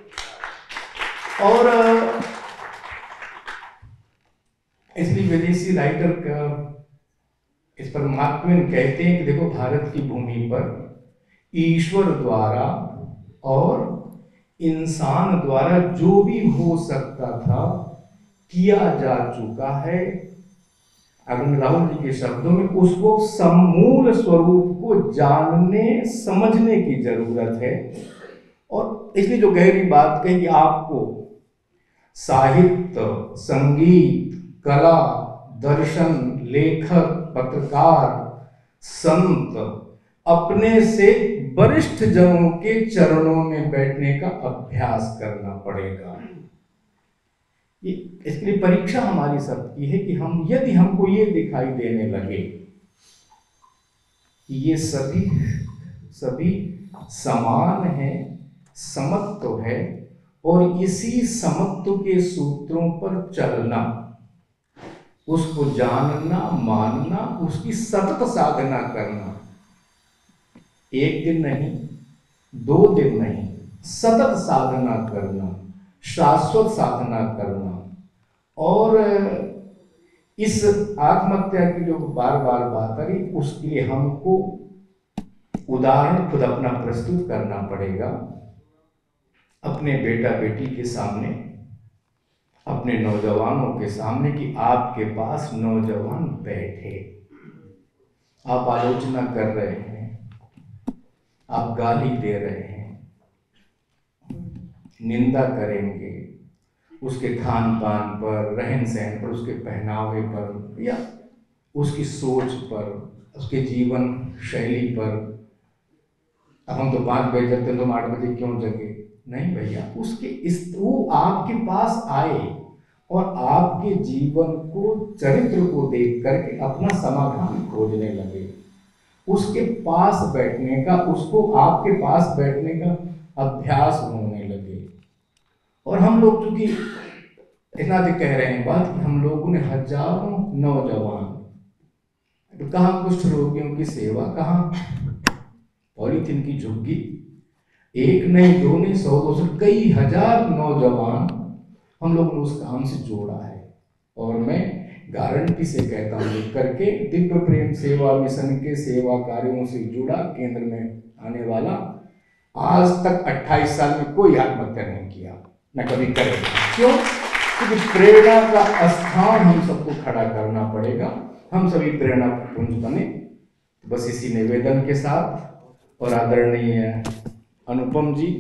और इसलिए विदेशी राइटर का इस पर मार्क ट्वेन कहते हैं कि देखो, भारत की भूमि पर ईश्वर द्वारा और इंसान द्वारा जो भी हो सकता था किया जा चुका है। अगर राहुल जी के शब्दों में, उसको समूल स्वरूप को जानने समझने की जरूरत है। और इसलिए जो गहरी बात कही कि आपको साहित्य, संगीत, कला, दर्शन, लेखक, पत्रकार, संत अपने से वरिष्ठ जनों के चरणों में बैठने का अभ्यास करना पड़ेगा। इसके लिए परीक्षा हमारी सबकी है कि हम, यदि हमको ये दिखाई देने लगे कि ये सभी सभी समान है, समत्व है, और इसी समत्व के सूत्रों पर चलना, उसको जानना, मानना, उसकी सतत साधना करना, एक दिन नहीं, दो दिन नहीं, सतत साधना करना, शाश्वत साधना करना। और इस आत्महत्या की जो बार बार बात आ रही, उसके लिए हमको उदाहरण खुद अपना प्रस्तुत करना पड़ेगा अपने बेटा बेटी के सामने, अपने नौजवानों के सामने, कि आपके पास नौजवान बैठे, आप आलोचना कर रहे हैं, आप गाली दे रहे हैं, निंदा करेंगे उसके खान पान पर, रहन सहन पर, उसके पहनावे पर, या उसकी सोच पर, उसके जीवन शैली पर। अब हम तो पाँच बजे जगते, तुम आठ बजे क्यों जगे? नहीं भैया, उसके इस वो आपके पास आए और आपके जीवन को, चरित्र को देख करके अपना समाधान खोजने लगे। उसके पास बैठने का, उसको आपके पास बैठने का अभ्यास होने लगे। और हम लोग चूंकि इतना भी कह रहे हैं बात कि हम लोगों ने हजारों नौजवान, तो कहाँ कुष्ठ रोगियों की सेवा, कहाँ पॉलीथीन की झुग्गी, एक नहीं, दो नहीं, सौ दो सौ, कई हजार नौजवान हम लोगों ने उस काम से जोड़ा है। और मैं गारंटी से कहता हूँ करके दिव्य प्रेम सेवा मिशन के सेवा कार्यों से जुड़ा केंद्र में आने वाला आज तक अट्ठाईस साल में कोई आत्महत्या नहीं किया, न कभी करेगा। क्यों? क्योंकि प्रेरणा का स्थान हम सबको खड़ा करना पड़ेगा, हम सभी प्रेरणा पुंज बने। बस इसी निवेदन के साथ और आदरणीय अनुपम जी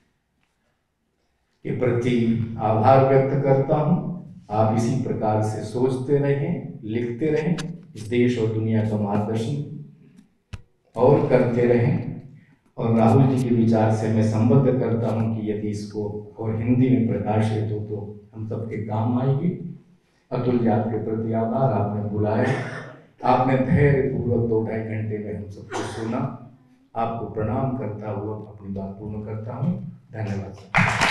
के प्रति आभार व्यक्त करता हूँ। आप इसी प्रकार से सोचते रहें, लिखते रहें, इस देश और दुनिया का मार्गदर्शन और करते रहें। और राहुल जी के विचार से मैं संबद्ध करता हूँ कि यदि इसको और हिंदी में प्रकाशित हो तो हम सबके काम आएगी। अतुल जी आपके प्रति आभार, आपने बुलाया, आपने धैर्य पूर्वक दो ढाई घंटे में हम सबको सुना। आपको प्रणाम करता हुआ अपनी बात पूर्ण करता हूँ। धन्यवाद।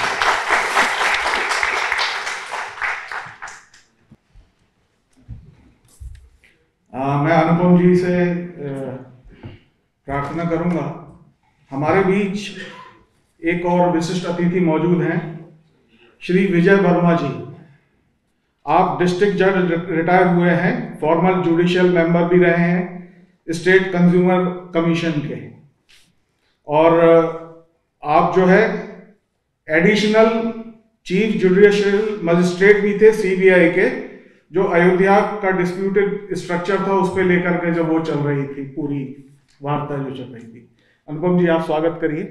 आ, मैं अनुपम जी से प्रार्थना करूंगा। हमारे बीच एक और विशिष्ट अतिथि मौजूद हैं, श्री विजय वर्मा जी। आप डिस्ट्रिक्ट जज रिटायर हुए हैं, फॉर्मल जुडिशियल मेंबर भी रहे हैं स्टेट कंज्यूमर कमीशन के, और आप जो है एडिशनल चीफ जुडिशियल मजिस्ट्रेट भी थे सीबीआई के, जो अयोध्या का डिस्प्यूटेड स्ट्रक्चर था उस पर लेकर के जब वो चल रही थी, पूरी वार्ता जो चल रही थी। अनुपम जी आप स्वागत करिए।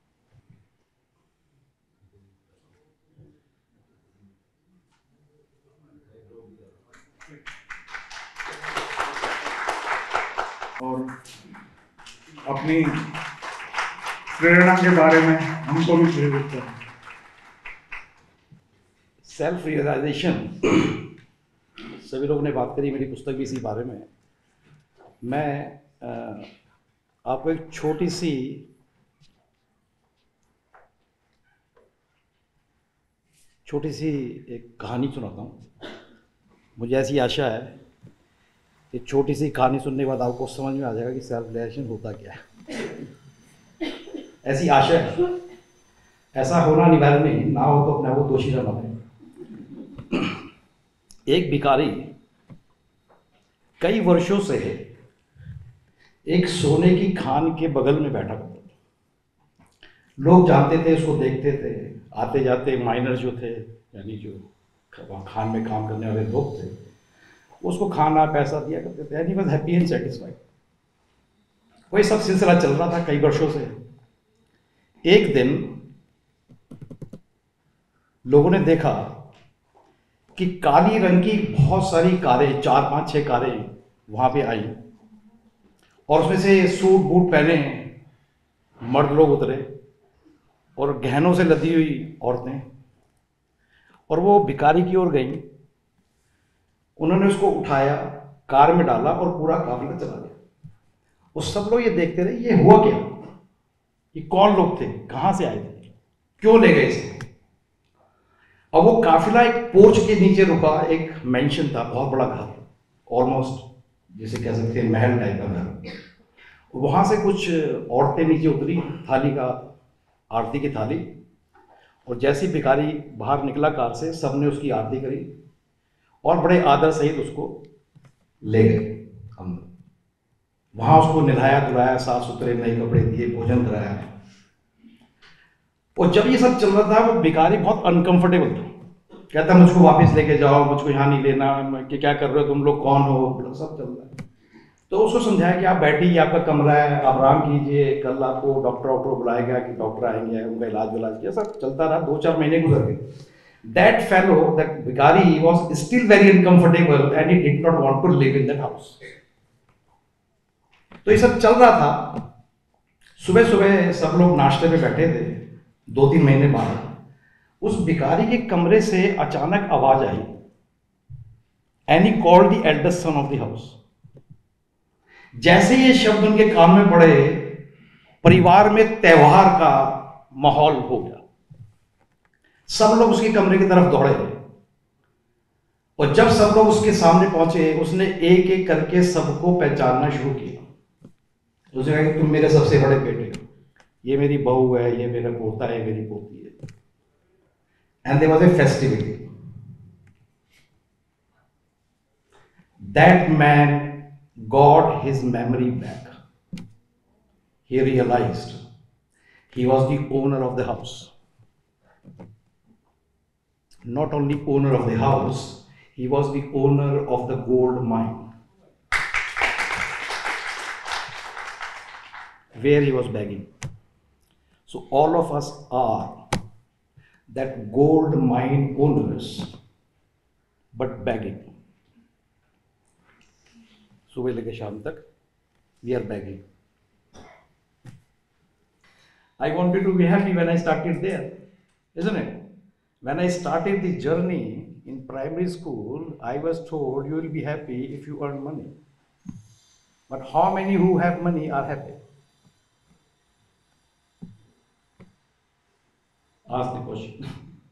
और अपनी प्रेरणा के बारे में हमको भी प्रेरित करें। सेल्फ रियलाइजेशन, सभी लोगों ने बात करी, मेरी पुस्तक भी इसी बारे में है। मैं आ, आपको एक छोटी सी छोटी सी एक कहानी सुनाता हूँ। मुझे ऐसी आशा है कि छोटी सी कहानी सुनने के बाद आपको समझ में आ जाएगा कि सेल्फ रियलाइजेशन होता क्या है। ऐसी आशा है, ऐसा होना अनिवार्य नहीं, ना हो तो अपने वो दोषी न माने। एक भिखारी कई वर्षों से एक सोने की खान के बगल में बैठा करता था। लोग जानते थे, उसको देखते थे, आते जाते माइनर जो थे, यानी जो वहाँ खान में काम करने वाले लोग थे, उसको खाना पैसा दिया करते थे, and he was happy and satisfied. वही सब सिलसिला चल रहा था कई वर्षों से। एक दिन लोगों ने देखा कि काली रंग की बहुत सारी कारें, चार पांच छह कारें वहां पे आई, और उसमें से सूट बूट पहने मर्द लोग उतरे और गहनों से लदी हुई औरतें, और वो भिखारी की ओर गई। उन्होंने उसको उठाया, कार में डाला और पूरा काफिला चला गया। वो सब लोग ये देखते रहे, ये हुआ क्या, ये कौन लोग थे, कहां से आए थे, क्यों ले गए इसे। अब वो काफिला एक पोर्च के नीचे रुका। एक मेंशन था, बहुत बड़ा घर, ऑलमोस्ट जिसे कह सकते हैं महल टाइप का घर। वहां से कुछ औरतें नीचे उतरी, थाली का, आरती की थाली, और जैसे भिखारी बाहर निकला कार से, सबने उसकी आरती करी और बड़े आदर सहित उसको ले गए अंदर। वहां उसको नहलाया धुलाया, साफ सुथरे नए कपड़े दिए, भोजन कराया। और जब ये सब चल रहा था, वो भिखारी बहुत अनकंफर्टेबल था। कहता मुझको वापस लेके जाओ, मुझको यहाँ नहीं लेना, कि क्या कर रहे हो तुम लोग, कौन हो, सब चल रहा है। तो उसको समझाया कि आप बैठिए, आपका कमरा है, आप आराम कीजिए, कल आपको डॉक्टर वॉक्टर बुलाएगा कि डॉक्टर आएंगे, उनका इलाज विलाज किया। सब चलता रहा, दो चार महीने गुजर गए। दैट फेलो, दैट भिखारी was still very uncomfortable and he did not want to live in that house. तो ये सब चल रहा था। सुबह सुबह सब लोग नाश्ते पे बैठे थे, दो तीन महीने बाद उस भिखारी के कमरे से अचानक आवाज आई, and he called the eldest son of the house. जैसे ये शब्द उनके कान में पड़े, परिवार में त्योहार का माहौल हो गया। सब लोग उसके कमरे की तरफ दौड़े, और जब सब लोग उसके सामने पहुंचे, उसने एक एक करके सबको पहचानना शुरू किया। उसने कहा कि तुम मेरे सबसे बड़े बेटे हो, ये मेरी बहू है, ये मेरा पोता है, मेरी पोती है। And there was a festivity. that man got his memory back. He realized he was the owner of the house. Not only owner of the house, he was the owner of the gold mine, where he was begging. So all of us are that gold mine owners, but begging. सुबह लेके शाम तक we are begging. I wanted to be happy when I started there, isn't it? When I started the journey in primary school, I was told you will be happy if you earn money. But how many who have money are happy? Ask the question.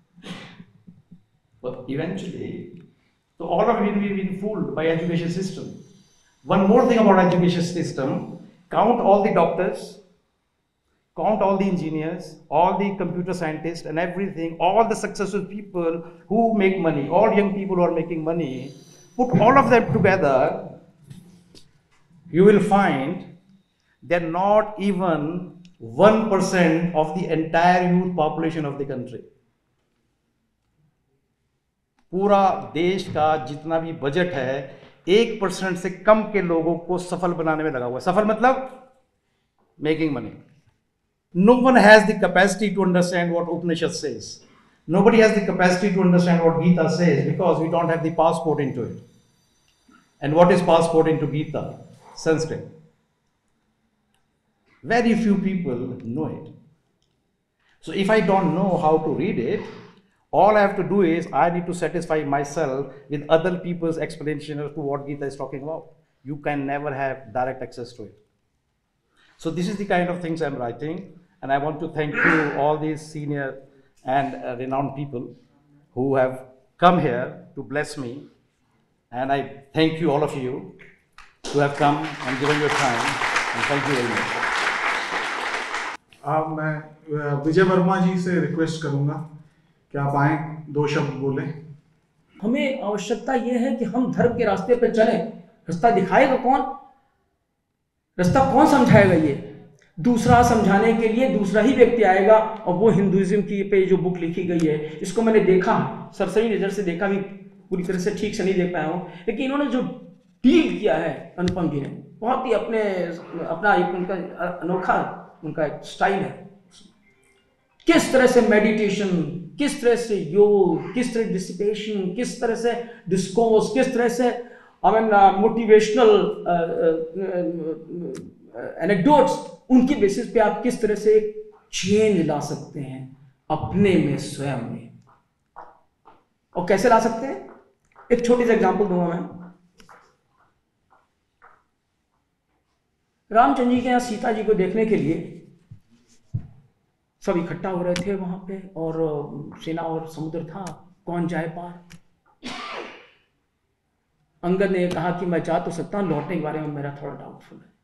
But eventually, so all of it we've been fooled by education system. One more thing about education system, count all the doctors, count all the engineers, all the computer scientists and everything, all the successful people who make money, all young people who are making money, put all of them together, you will find they're not even one percent of the entire youth population of the country. पूरा देश का जितना भी budget है एक percent से कम के लोगों को सफल बनाने में लगा हुआ है. सफल मतलब making money. No one has the capacity to understand what Upanishad says. Nobody has the capacity to understand what Gita says because we don't have the passport into it. And what is passport into Gita? Sanskrit. Very few people know it. So if I don't know how to read it, all I have to do is I need to satisfy myself with other people's explanation as to what Gita is talking about. You can never have direct access to it. So this is the kind of things I'm writing, and I want to thank you, all these senior and uh, renowned people who have come here to bless me, and I thank you, all of you, who have come and given your time, and thank you very much. अब मैं विजय वर्मा जी से request करूंगा कि आप आए, दो शब्द बोलें. हमें आवश्यकता यह है कि हम धर्म के रास्ते पर चलें. रास्ता दिखाएगा कौन? रास्ता कौन समझाएगा? ये दूसरा समझाने के लिए दूसरा ही व्यक्ति आएगा. और वो हिंदुइज्म की पे जो बुक लिखी गई है, इसको मैंने देखा, सरसरी नज़र से देखा, भी पूरी तरह से ठीक से नहीं देख पाया हूँ, लेकिन इन्होंने जो डील किया है अनुपम जी ने, बहुत ही अपने अपना एक उनका अनोखा उनका एक स्टाइल है. किस तरह से मेडिटेशन, किस तरह से योग, किस तरह डिसिपेशन, किस तरह से डिस्कोर्स, किस तरह से आई मीन मोटिवेशनल एनेक्डोट्स, उनके बेसिस पे आप किस तरह से एक चेंज ला सकते हैं अपने में, स्वयं में. और कैसे ला सकते हैं? एक छोटी सी एग्जांपल दूंगा मैं. रामचंद्र जी के यहाँ सीता जी को देखने के लिए सब इकट्ठा हो रहे थे वहां पे, और सेना और समुद्र था, कौन जाए पार. अंगद ने कहा कि मैं जा तो सकता हूं, लौटने के बारे में मेरा थोड़ा डाउटफुल है.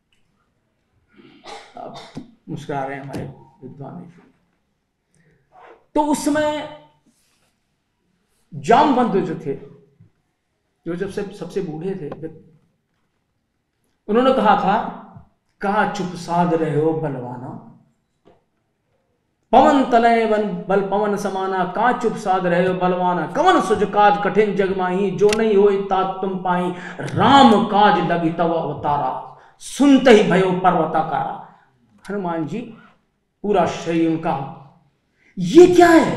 अब मुस्कुरा रहे हैं हमारे विद्वान. तो उस समय जामवंत जो थे, जो जब से सबसे बूढ़े थे, उन्होंने कहा था, कहा चुप साध रहे हो बलवाना, पवन तनय वन बल पवन समाना, का चुप साध रहे हो बलवाना, कवन सुज काज कठिन जग माही, जो नहीं हो तात तुम पाई, राम काज लगी तव अवतारा, सुनते ही भयो पर्वताकारा. हनुमान जी पूरा शरीर उनका, ये क्या है?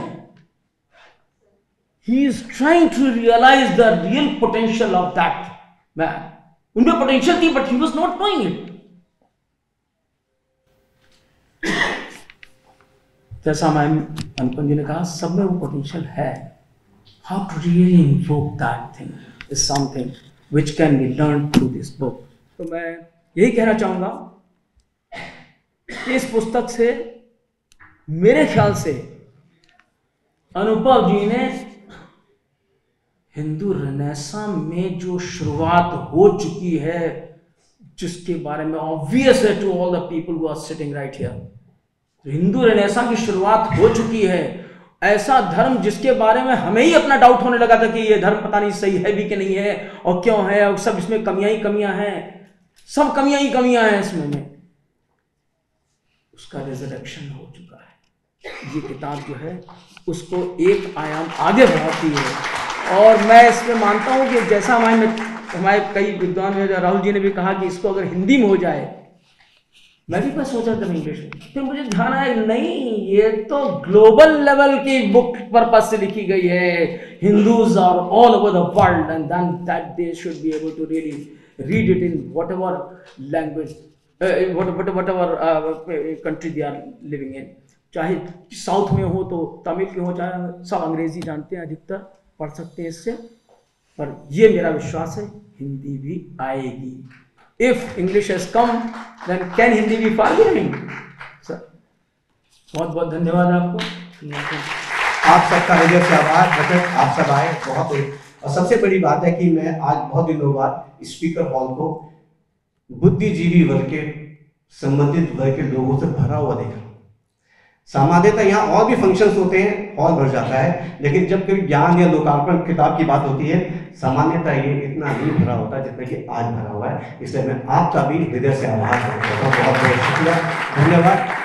He is trying to realize the real potential of that man. उनमें पोटेंशियल थी, but he was not knowing it. जैसा मैं अनुपम जी ने कहा, सब में वो पोटेंशियल है. How to really invoke that thing is something which can be learned through this book. तो मैं यही कहना चाहूंगा कि इस पुस्तक से मेरे ख्याल से अनुपम जी ने हिंदू रेनेसां में जो शुरुआत हो चुकी है, जिसके बारे में ऑब्वियस है to all the people who are sitting right here, Hindu renaissance की शुरुआत हो चुकी है, ऐसा धर्म जिसके बारे में हमें ही अपना डाउट होने लगा था कि ये धर्म पता नहीं सही है भी कि नहीं है और क्यों है, और सब इसमें कमियां ही कमियां हैं, सब कमियां ही कमियां हैं इसमें में, उसका रिजरेक्शन हो चुका है। ये किताब जो है उसको एक आयाम आगे बढ़ाती है। और मैं इसमें मानता हूं कि जैसा हमारे हमारे कई विद्वान में राहुल जी ने भी कहा कि इसको अगर हिंदी में हो जाए, मैं भी बस सोचा था इंग्लिश में, फिर मुझे ध्यान आया नहीं, ये तो ग्लोबल लेवल की बुक पर्पस से लिखी गई है। Hindus are all over the world and then that they should be able to really read it in whatever language, whatever country they are living in. चाहे south में हो तो तमिल के हो, चाहे सब अंग्रेजी जानते हैं, अधिकतर पढ़ सकते हैं इससे। पर ये मेरा विश्वास है हिंदी भी आएगी। If English has come then can Hindi भी फॉर बिहाइंड। सर बहुत बहुत धन्यवाद आपको। आप सबका हृदय से आभार। बजट आप सब आए, बहुत ही, और सबसे बड़ी बात है कि मैं आज बहुत दिनों बाद स्पीकर हॉल को बुद्धिजीवी वर्ग के, संबंधित वर्ग के लोगों से भरा हुआ देखा। सामान्यतः यहाँ और भी फंक्शंस होते हैं, हॉल भर जाता है, लेकिन जब कभी ज्ञान या लोकार्पण किताब की बात होती है, सामान्यतः ये इतना नहीं भरा होता जितना कि आज भरा हुआ है। इसलिए मैं आपका भी हृदय से आभार करता हूँ। बहुत बहुत शुक्रिया, धन्यवाद।